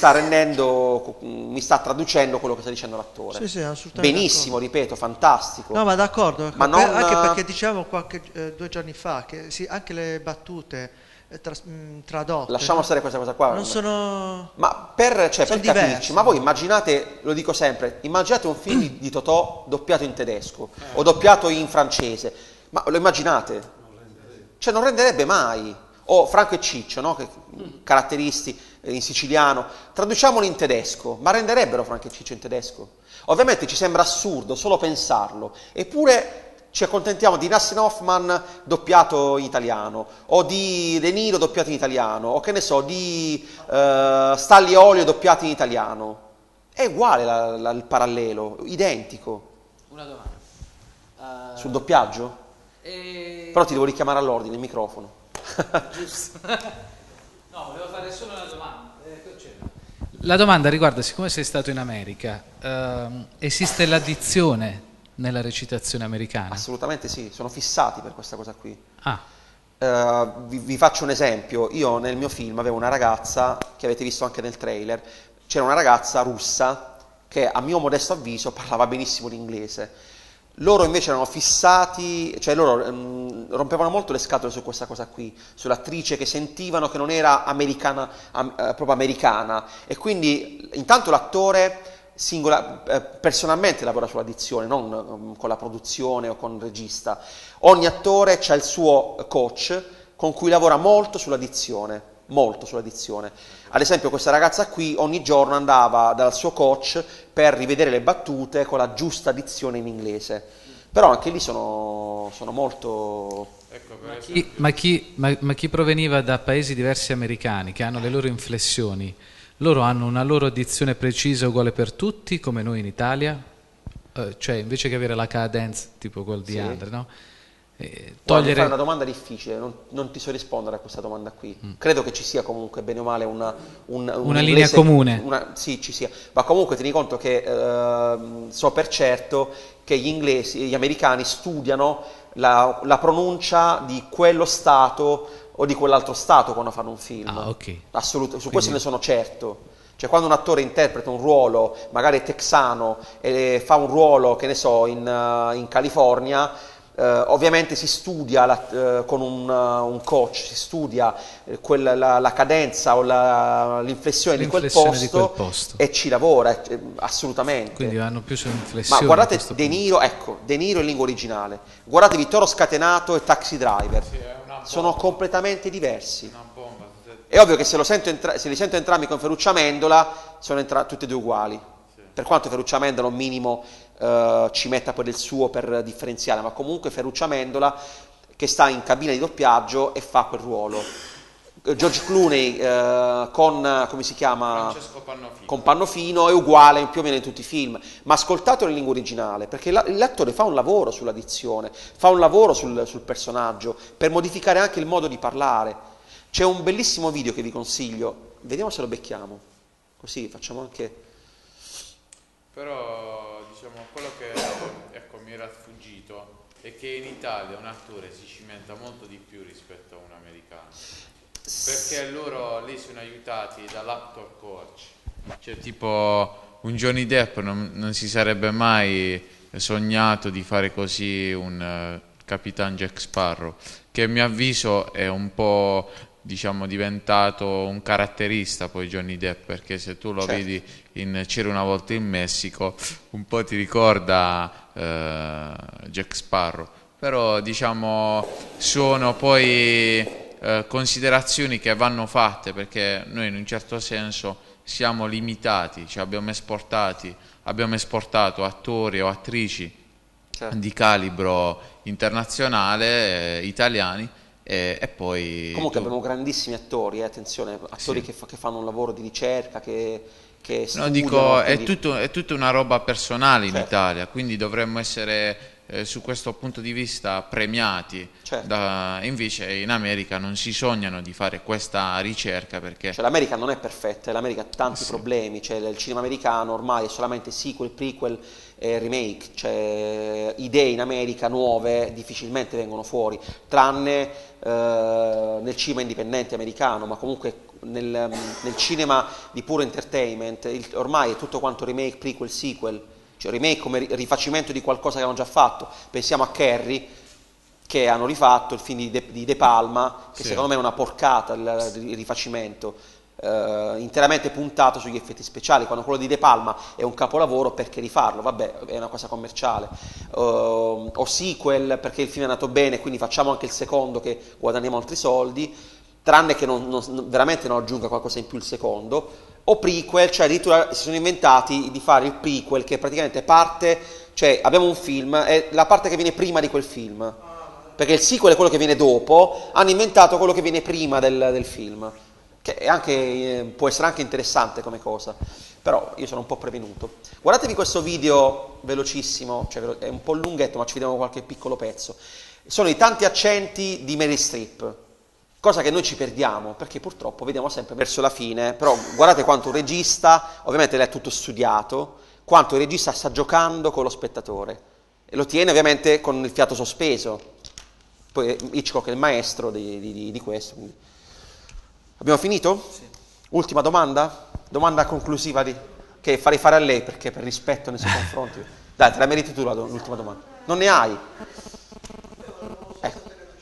sta traducendo quello che sta dicendo l'attore. Sì, sì, assolutamente Benissimo, ripeto, fantastico. No, ma d'accordo, Ma non- anche perché diciamo 2 giorni fa che anche le battute tradotte Lasciamo stare questa cosa qua. non sono... Ma per sono capirci, diverse. ma voi immaginate, lo dico sempre, immaginate un film di Totò doppiato in tedesco o doppiato in francese, ma lo immaginate? Cioè non renderebbe mai. O Franco e Ciccio, no? Caratteristi in siciliano, traduciamoli in tedesco, ma renderebbero Franco e Ciccio in tedesco? Ovviamente ci sembra assurdo solo pensarlo, eppure ci accontentiamo di Dustin Hoffman doppiato in italiano, o di De Niro doppiato in italiano, o che ne so, di Stanley Olio doppiato in italiano. È uguale il parallelo, identico. Una domanda. Sul doppiaggio? Però ti devo richiamare all'ordine il microfono. Giusto. No, volevo fare solo una domanda. La domanda riguarda, siccome sei stato in America, esiste l'addizione nella recitazione americana? Assolutamente sì, sono fissati per questa cosa qui. Ah, Vi faccio un esempio. Io nel mio film avevo una ragazza, che avete visto anche nel trailer, c'era una ragazza russa che a mio modesto avviso parlava benissimo l'inglese. Loro invece erano fissati, cioè loro rompevano molto le scatole su questa cosa qui, sull'attrice che sentivano che non era americana, proprio americana, e quindi intanto l'attore personalmente lavora sulla dizione, non con la produzione o con il regista. Ogni attore ha il suo coach con cui lavora molto sulla dizione. Molto sulla dizione. Ad esempio questa ragazza qui ogni giorno andava dal suo coach per rivedere le battute con la giusta dizione in inglese, però anche lì sono molto... Ecco, per esempio, ma chi proveniva da paesi diversi americani, che hanno le loro inflessioni, loro hanno una loro dizione precisa uguale per tutti, come noi in Italia? Cioè, invece che avere la cadence, tipo quel di Sì. Andre, no? Guarda, Togliere... fare una domanda difficile, non ti so rispondere a questa domanda qui. Credo che ci sia comunque bene o male un Una linea inglese- comune. sì, ci sia. Ma comunque tieni conto che so per certo che gli americani studiano la pronuncia di quello stato o di quell'altro stato quando fanno un film. Ah, ok. Assolutamente, su Quindi- questo ne sono certo. Cioè quando un attore interpreta un ruolo, magari texano, e fa un ruolo, che ne so, in California, ovviamente si studia con un coach, si studia la cadenza o l'inflessione di quel L'inflessione di quel posto posto. e ci lavora, assolutamente. Quindi vanno più su inflessione. Ma a guardate questo De punto. Niro, ecco, De Niro in lingua originale. Guardatevi Toro Scatenato e Taxi Driver. sì, è una Sono bomba, completamente diversi. una bomba. È ovvio che se li sento entrambi con Ferruccio Amendola, sono tutti e due uguali. Per quanto Ferruccio Amendola un minimo ci metta poi del suo per differenziare, ma comunque Ferruccio Amendola che sta in cabina di doppiaggio e fa quel ruolo. George Clooney con, come si chiama? Francesco Pannofino. Con Pannofino è uguale più o meno in tutti i film, ma ascoltatelo in lingua originale, perché l'attore fa un lavoro sulla dizione, fa un lavoro sul personaggio, per modificare anche il modo di parlare. C'è un bellissimo video che vi consiglio, vediamo se lo becchiamo, così facciamo anche... Però diciamo quello che ecco, mi era sfuggito è che in Italia un attore si cimenta molto di più rispetto a un americano, perché loro lì sono aiutati dall'actor coach, cioè tipo un Johnny Depp non si sarebbe mai sognato di fare così un Capitan Jack Sparrow, che a mio avviso è un po' diciamo diventato un caratterista poi Johnny Depp, perché se tu lo Certo. vedi in C'era una volta in Messico un po' ti ricorda Jack Sparrow, però diciamo sono poi considerazioni che vanno fatte, perché noi in un certo senso siamo limitati, cioè abbiamo esportato attori o attrici Certo. di calibro internazionale, italiani, e poi... Comunque abbiamo grandissimi attori, attenzione, attori Sì. che fanno un lavoro di ricerca, che No, studiano, dico, quindi- è tutta una roba personale in Certo. Italia, quindi dovremmo essere su questo punto di vista premiati. Certo. Invece in America non si sognano di fare questa ricerca perché Cioè, l'America non è perfetta, l'America ha tanti problemi, cioè, il cinema americano ormai è solamente sequel, prequel e remake, cioè, idee in America nuove difficilmente vengono fuori, tranne nel cinema indipendente americano, ma comunque nel cinema di puro entertainment ormai è tutto quanto remake, prequel, sequel, cioè remake come rifacimento di qualcosa che hanno già fatto. Pensiamo a Carrie, che hanno rifatto il film di De Palma, che Sì. secondo me è una porcata il rifacimento, interamente puntato sugli effetti speciali, quando quello di De Palma è un capolavoro, perché rifarlo? Vabbè, è una cosa commerciale. O sequel, perché il film è andato bene, quindi facciamo anche il secondo che guadagniamo altri soldi, tranne che veramente non aggiunga qualcosa in più il secondo. O prequel, cioè addirittura si sono inventati di fare il prequel, che praticamente parte, cioè abbiamo un film, è la parte che viene prima di quel film, perché il sequel è quello che viene dopo, hanno inventato quello che viene prima del film, che è anche, può essere anche interessante come cosa, però io sono un po' prevenuto. Guardatevi questo video velocissimo, cioè è un po' lunghetto, ma ci vediamo qualche piccolo pezzo. Sono i tanti accenti di Meryl Streep, cosa che noi ci perdiamo, perché purtroppo vediamo sempre verso la fine, però guardate quanto un regista, ovviamente è tutto studiato, quanto il regista sta giocando con lo spettatore, e lo tiene ovviamente con il fiato sospeso. Poi Hitchcock è il maestro di questo. Quindi. Abbiamo finito? Sì. Ultima domanda? Domanda conclusiva che farei fare a lei, perché per rispetto nei suoi confronti. Dai, te la meriti tu l'ultima domanda. Non ne hai? Ecco.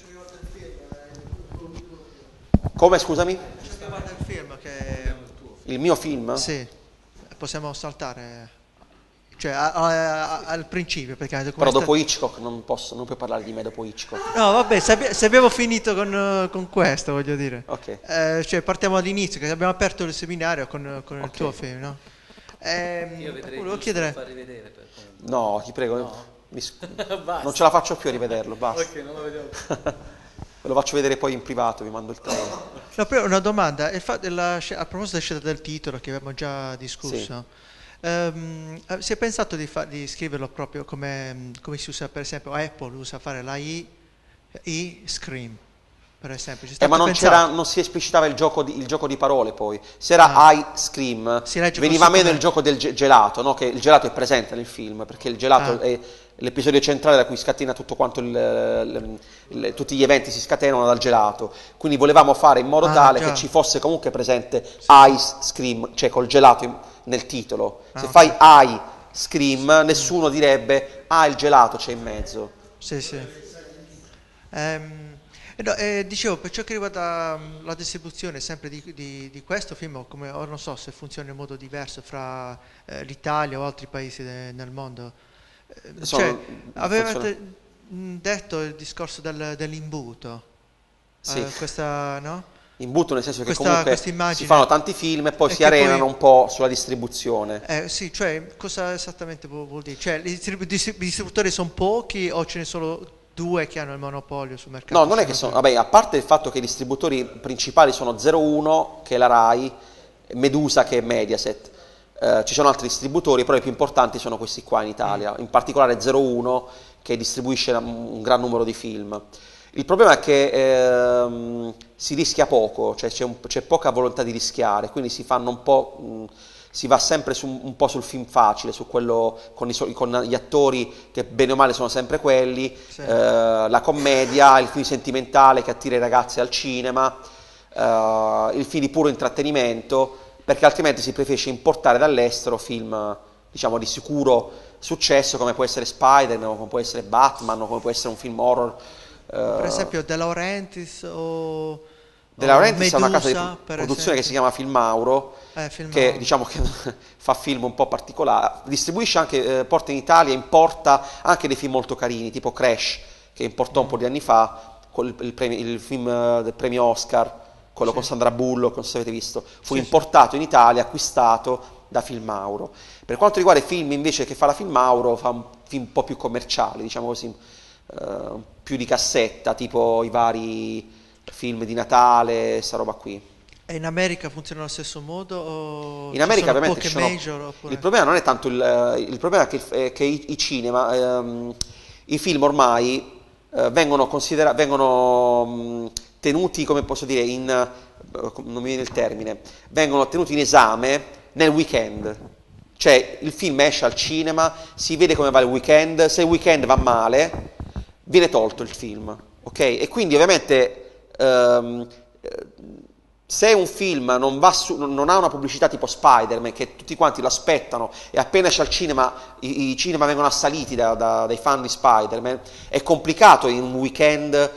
Come, scusami? Guarda il film che... Il mio film? Sì, possiamo saltare, cioè al principio, perché... Però dopo Hitchcock non puoi parlare di me dopo Hitchcock. No, vabbè, se abbiamo finito con questo, voglio dire. Ok. Cioè partiamo dall'inizio, che abbiamo aperto il seminario con il Ok. tuo film, no? Io vedrei volevo di chiedere... far rivedere per No, ti prego. No. Basta. Non ce la faccio più a rivederlo, basta. Ok, non lo vediamo. Ve lo faccio vedere poi in privato, vi mando il trailer. No, però una domanda, a proposito della scelta del titolo che abbiamo già discusso, si è pensato di scriverlo proprio come si usa, per esempio Apple usa fare la Scream, per esempio. Ma non si esplicitava il gioco di parole poi. Se era Ice Cream, Si legge veniva così meno com'è. il gioco del gelato, no? Che il gelato è presente nel film, perché il gelato è l'episodio centrale da cui scatena tutto quanto tutti gli eventi si scatenano dal gelato. Quindi volevamo fare in modo tale già. che ci fosse comunque presente Ice Cream, cioè col gelato nel titolo. Se ok. fai Ice Cream, nessuno direbbe il gelato c'è in mezzo. Sì, sì. Dicevo, per ciò che riguarda la distribuzione sempre di questo film, come ora non so se funziona in modo diverso fra l'Italia o altri paesi nel mondo. Avevate detto il discorso dell'imbuto, Sì. questa, no? Imbuto nel senso che Questa comunque immagine- si fanno tanti film e poi e si che arenano poi- un po' sulla distribuzione. Sì, cioè cosa esattamente vuol dire? Cioè i distributori sono pochi o ce ne sono due che hanno il monopolio sul mercato? No, non è che sono, vabbè, a parte il fatto che i distributori principali sono 01, che è la Rai, Medusa, che è Mediaset. Ci sono altri distributori, però i più importanti sono questi qua in Italia, in particolare 01, che distribuisce un gran numero di film. Il problema è che si rischia poco, cioè c'è poca volontà di rischiare, quindi si fanno un po', si va sempre un po' sul film facile, su quello con gli attori che bene o male sono sempre quelli, Sì. la commedia, il film sentimentale che attira i ragazzi al cinema, il film di puro intrattenimento, perché altrimenti si preferisce importare dall'estero film, diciamo, di sicuro successo, come può essere Spider-Man, come può essere Batman, o come può essere un film horror. Per esempio De Laurentiis o De Laurentiis è una casa Medusa, di per produzione che si esempio. chiama Filmauro, Filmauro. che diciamo che fa film un po' particolari, distribuisce anche, porta in Italia, importa anche dei film molto carini, tipo Crash, che importò un po' di anni fa, il film del premio Oscar, quello con Sandra Bullock, non so se avete visto, fu importato in Italia, acquistato da Filmauro. Per quanto riguarda i film invece che fa la Filmauro, fa un film un po' più commerciali, diciamo così, più di cassetta, tipo i vari film di Natale, sta roba qui. E in America funziona allo stesso modo? O In America ci sono ovviamente poche ci sono, major? Oppure... il problema non è tanto il problema è che i cinema, i film ormai vengono tenuti, come posso dire, non mi viene il termine, vengono tenuti in esame nel weekend. Cioè il film esce al cinema, si vede come va il weekend, se il weekend va male viene tolto il film, ok? E quindi ovviamente se un film non ha una pubblicità tipo Spider-Man, che tutti quanti lo aspettano e appena esce al cinema i cinema vengono assaliti dai fan di Spider-Man, è complicato in un weekend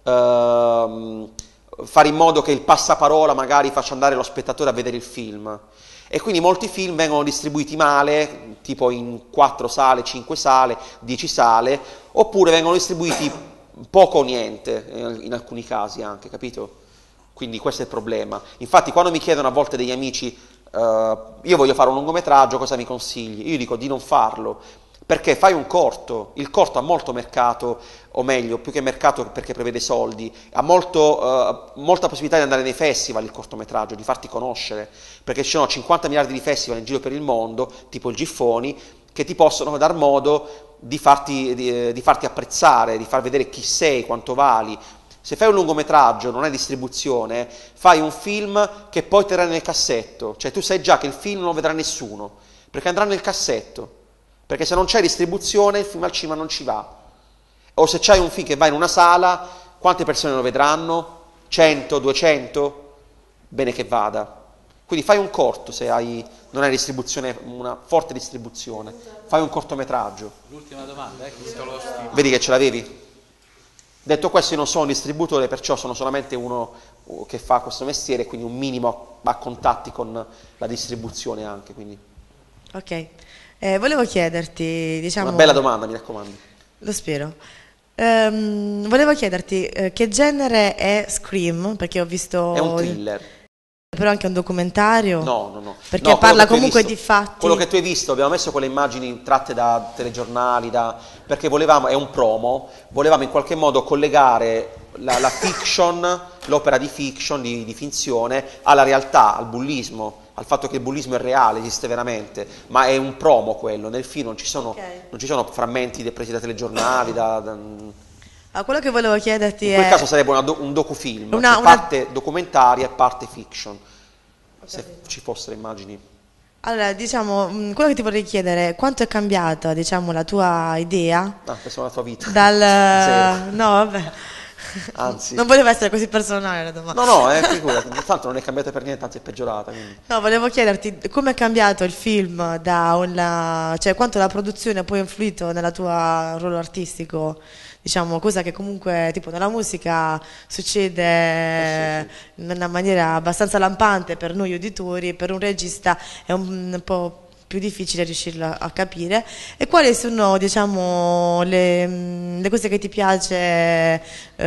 fare in modo che il passaparola magari faccia andare lo spettatore a vedere il film. E quindi molti film vengono distribuiti male, tipo in 4 sale, 5 sale, 10 sale, oppure vengono distribuiti poco o niente, in alcuni casi anche, capito? Quindi questo è il problema. Infatti quando mi chiedono a volte degli amici, io voglio fare un lungometraggio, cosa mi consigli? Io dico di non farlo, perché fai un corto, il corto ha molto mercato, o meglio, più che mercato perché prevede soldi, ha molta possibilità di andare nei festival il cortometraggio, di farti conoscere, perché ci sono 50 miliardi di festival in giro per il mondo, tipo il Giffoni, che ti possono dar modo di farti apprezzare, di far vedere chi sei, quanto vali. Se fai un lungometraggio, non hai distribuzione, fai un film che poi terrà nel cassetto, cioè tu sai già che il film non lo vedrà nessuno, perché andrà nel cassetto, perché se non c'è distribuzione il film al cinema non ci va. O se c'hai un film che va in una sala, quante persone lo vedranno? 100, 200? Bene che vada. Quindi fai un corto se non hai distribuzione, una forte distribuzione, fai un cortometraggio. L'ultima domanda, Vedi che ce l'avevi? Detto questo, io non sono un distributore, perciò sono solamente uno che fa questo mestiere, quindi un minimo a contatti con la distribuzione anche. Quindi. Ok, volevo chiederti, diciamo... Una bella domanda, mi raccomando. Lo spero. Volevo chiederti che genere è Scream, perché ho visto... È un thriller. Però anche un documentario? No. Perché No, parla comunque di fatti. Quello che tu hai visto, abbiamo messo quelle immagini tratte da telegiornali, perché volevamo, è un promo, volevamo in qualche modo collegare la fiction, l'opera di fiction, di finzione, alla realtà, al bullismo, al fatto che il bullismo è reale, esiste veramente, ma è un promo quello, nel film non ci sono frammenti presi da telegiornali, quello che volevo chiederti in quel caso sarebbe un docufilm, parte documentaria e parte fiction, se ci fossero immagini. Allora, diciamo, quello che ti vorrei chiedere, quanto è cambiata, diciamo, la tua idea? Questa è la tua vita. No, vabbè. Anzi. Non voleva essere così personale la domanda. No, figurati, tanto non è cambiata per niente, anzi è peggiorata. Quindi. No, volevo chiederti come è cambiato il film, cioè quanto la produzione ha poi influito nel tuo ruolo artistico, diciamo, cosa che comunque tipo nella musica succede in una maniera abbastanza lampante per noi uditori, per un regista è un po' più difficile riuscirlo a capire. E quali sono, diciamo, le cose che ti piace,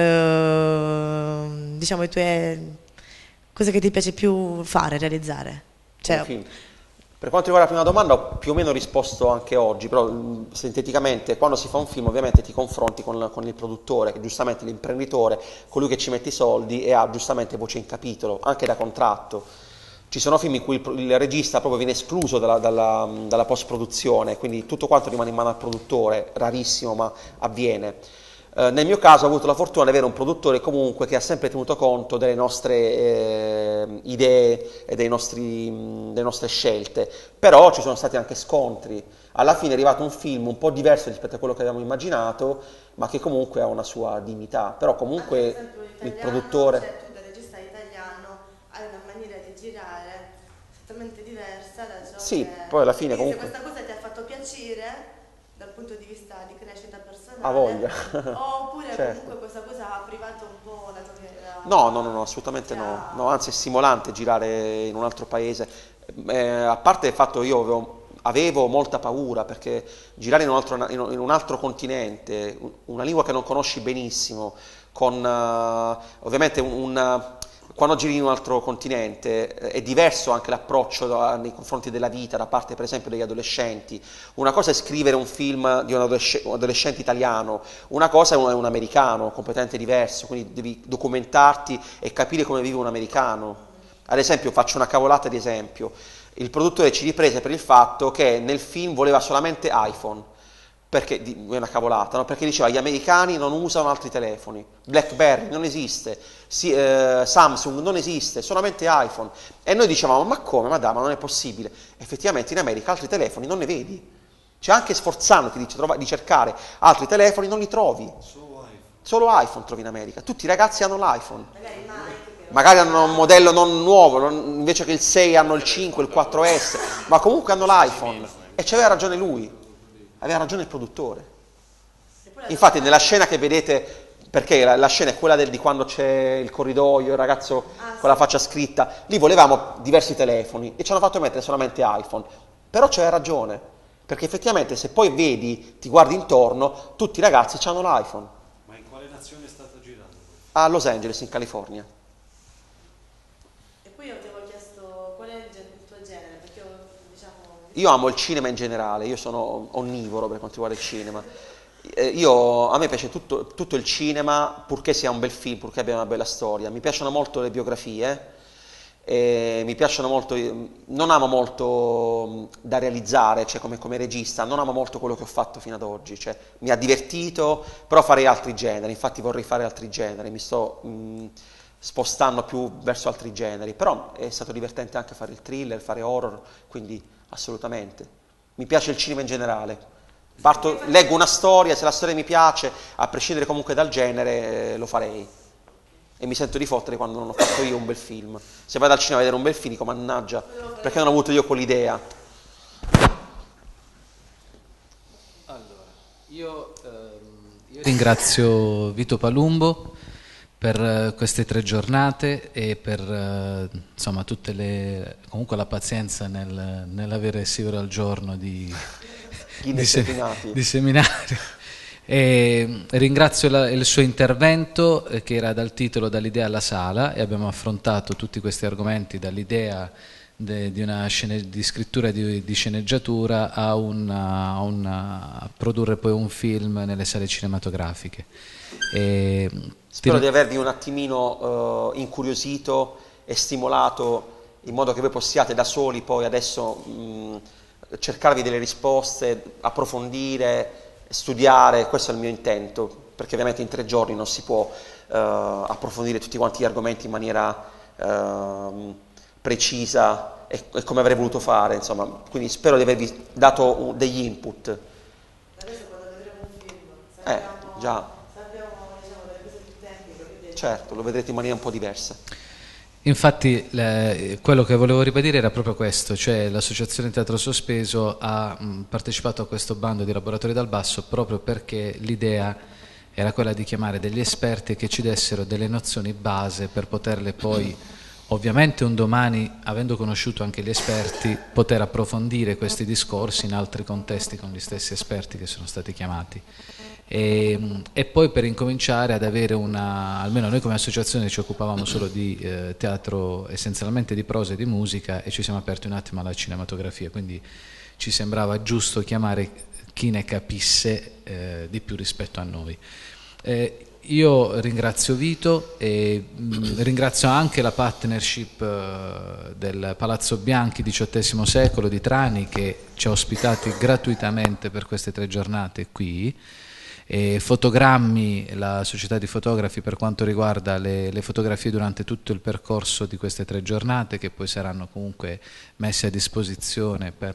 diciamo, cose che ti piace più fare, realizzare? Cioè, per quanto riguarda la prima domanda ho più o meno risposto anche oggi, però sinteticamente quando si fa un film ovviamente ti confronti con il produttore, che giustamente l'imprenditore, colui che ci mette i soldi e ha giustamente voce in capitolo, anche da contratto. Ci sono film in cui il regista proprio viene escluso dalla post-produzione, quindi tutto quanto rimane in mano al produttore, rarissimo ma avviene. Nel mio caso ho avuto la fortuna di avere un produttore comunque che ha sempre tenuto conto delle nostre idee e delle nostre scelte, però ci sono stati anche scontri. Alla fine è arrivato un film un po' diverso rispetto a quello che avevamo immaginato, ma che comunque ha una sua dignità, però comunque il produttore... Cioè, tu da regista italiano hai una maniera di girare totalmente diversa da ciò sì, che... poi alla fine Quindi comunque... se questa cosa ti ha fatto piacere dal punto di vista di crescita personale, ha voglia. oppure certo. comunque questa cosa ha privato un po' la tua carriera? No, assolutamente no, anzi è stimolante girare in un altro paese, a parte il fatto che io avevo molta paura perché girare in un altro continente, una lingua che non conosci benissimo, con ovviamente quando giri in un altro continente è diverso anche l'approccio nei confronti della vita da parte per esempio degli adolescenti. Una cosa è scrivere un film di un adolescente italiano, una cosa è un americano completamente diverso, quindi devi documentarti e capire come vive un americano. Ad esempio, faccio una cavolata di esempio, il produttore ci riprese per il fatto che nel film voleva solamente iPhone, perché è una cavolata, no? Perché diceva gli americani non usano altri telefoni, BlackBerry non esiste, Samsung non esiste, solamente iPhone. E noi dicevamo ma come, ma dai, ma non è possibile. Effettivamente in America altri telefoni non ne vedi, cioè anche sforzandoti di cercare altri telefoni non li trovi, solo iPhone trovi in America, tutti i ragazzi hanno l'iPhone. Magari hanno un modello non nuovo, invece che il 6 hanno il 5, il 4S, ma comunque hanno l'iPhone. E c'aveva ragione lui, aveva ragione il produttore. Infatti nella scena che vedete, perché la scena è quella di quando c'è il corridoio, il ragazzo con la faccia scritta, lì volevamo diversi telefoni e ci hanno fatto mettere solamente iPhone. Però c'aveva ragione, perché effettivamente se poi vedi, ti guardi intorno, tutti i ragazzi hanno l'iPhone. Ma in quale nazione è stato girato? A Los Angeles, in California. Poi io ti avevo chiesto qual è il tuo genere, perché diciamo... Io amo il cinema in generale, io sono onnivoro per quanto riguarda il cinema. A me piace tutto il cinema, purché sia un bel film, purché abbia una bella storia. Mi piacciono molto le biografie, mi piacciono molto, non amo molto da realizzare, cioè come regista, non amo molto quello che ho fatto fino ad oggi. Cioè, mi ha divertito, però farei altri generi, infatti vorrei fare altri generi, mi sto... spostando più verso altri generi, però è stato divertente anche fare il thriller, fare horror, quindi assolutamente. Mi piace il cinema in generale. Leggo una storia, se la storia mi piace, a prescindere comunque dal genere, lo farei. E mi sento di fottere quando non ho fatto io un bel film. Se vado al cinema a vedere un bel film, dico mannaggia, perché non ho avuto io quell'idea? Allora, io ringrazio Vito Palumbo per queste 3 giornate e per insomma comunque la pazienza nell'avere Sivero al giorno di seminario. E ringrazio il suo intervento che era dal titolo Dall'idea alla sala, e abbiamo affrontato tutti questi argomenti dall'idea di scrittura di sceneggiatura a produrre poi un film nelle sale cinematografiche. Spero di avervi un attimino incuriosito e stimolato in modo che voi possiate da soli poi adesso cercarvi delle risposte, approfondire, studiare. Questo è il mio intento, perché ovviamente in 3 giorni non si può approfondire tutti quanti gli argomenti in maniera precisa e come avrei voluto fare, insomma. Quindi spero di avervi dato degli input. Adesso quando vedremo un film Già. Certo, lo vedrete in maniera un po' diversa. Infatti quello che volevo ribadire era proprio questo, cioè l'Associazione Teatro Sospeso ha partecipato a questo bando di Laboratori dal Basso proprio perché l'idea era quella di chiamare degli esperti che ci dessero delle nozioni base per poterle poi, ovviamente un domani, avendo conosciuto anche gli esperti, poter approfondire questi discorsi in altri contesti con gli stessi esperti che sono stati chiamati. E poi per incominciare ad avere almeno noi come associazione ci occupavamo solo di teatro, essenzialmente di prosa e di musica, e ci siamo aperti un attimo alla cinematografia, quindi ci sembrava giusto chiamare chi ne capisse di più rispetto a noi. Io ringrazio Vito e ringrazio anche la partnership del Palazzo Bianchi XVIII secolo di Trani, che ci ha ospitati gratuitamente per queste 3 giornate qui. E Fotogrammi, la società di fotografi, per quanto riguarda le fotografie durante tutto il percorso di queste 3 giornate, che poi saranno comunque messe a disposizione per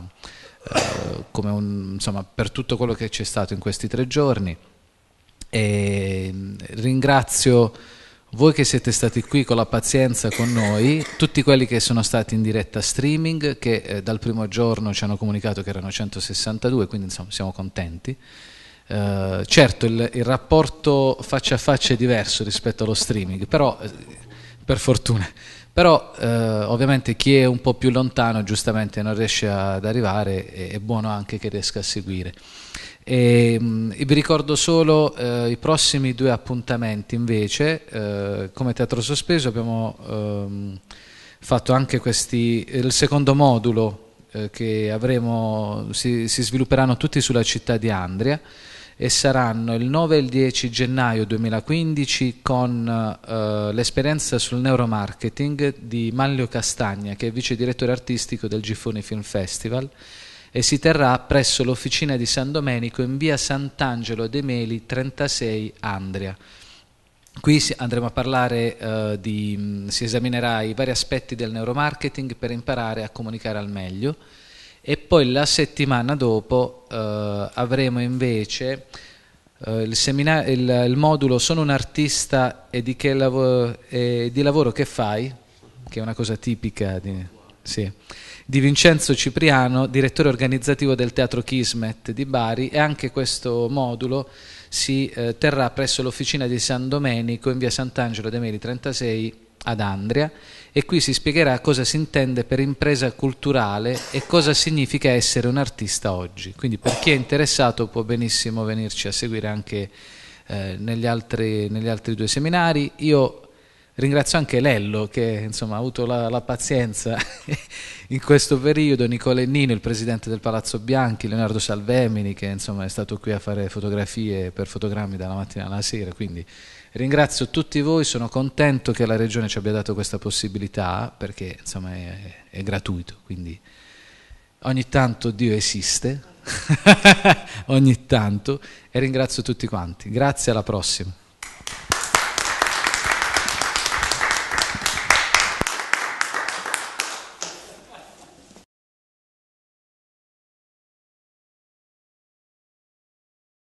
insomma, per tutto quello che c'è stato in questi 3 giorni. E ringrazio voi che siete stati qui con la pazienza con noi, tutti quelli che sono stati in diretta streaming, che dal primo giorno ci hanno comunicato che erano 162, quindi insomma siamo contenti. Certo il rapporto faccia a faccia è diverso rispetto allo streaming, però per fortuna, però ovviamente chi è un po' più lontano giustamente non riesce ad arrivare, è buono anche che riesca a seguire. Vi ricordo solo i prossimi 2 appuntamenti invece. Come Teatro Sospeso abbiamo fatto anche il secondo modulo che si svilupperanno tutti sulla città di Andria, e saranno il 9 e il 10 gennaio 2015 con l'esperienza sul neuromarketing di Manlio Castagna, che è vice direttore artistico del Giffoni Film Festival, e si terrà presso l'Officina di San Domenico in via Sant'Angelo de' Meli 36 Andria. Qui andremo a parlare si esaminerà i vari aspetti del neuromarketing per imparare a comunicare al meglio, e poi la settimana dopo avremo invece il modulo Sono un artista e di lavoro che fai, che è una cosa tipica di Vincenzo Cipriano, direttore organizzativo del Teatro Kismet di Bari, e anche questo modulo si terrà presso l'Officina di San Domenico in via Sant'Angelo de' Meli 36 ad Andria, e qui si spiegherà cosa si intende per impresa culturale e cosa significa essere un artista oggi. Quindi per chi è interessato può benissimo venirci a seguire anche negli altri 2 seminari. Io ringrazio anche Lello, che insomma ha avuto la pazienza in questo periodo, Nicola Ennino, il presidente del Palazzo Bianchi, Leonardo Salvemini, che insomma è stato qui a fare fotografie per Fotogrammi dalla mattina alla sera. Quindi ringrazio tutti voi, sono contento che la Regione ci abbia dato questa possibilità, perché insomma è gratuito, quindi ogni tanto Dio esiste, ogni tanto, e ringrazio tutti quanti. Grazie, alla prossima.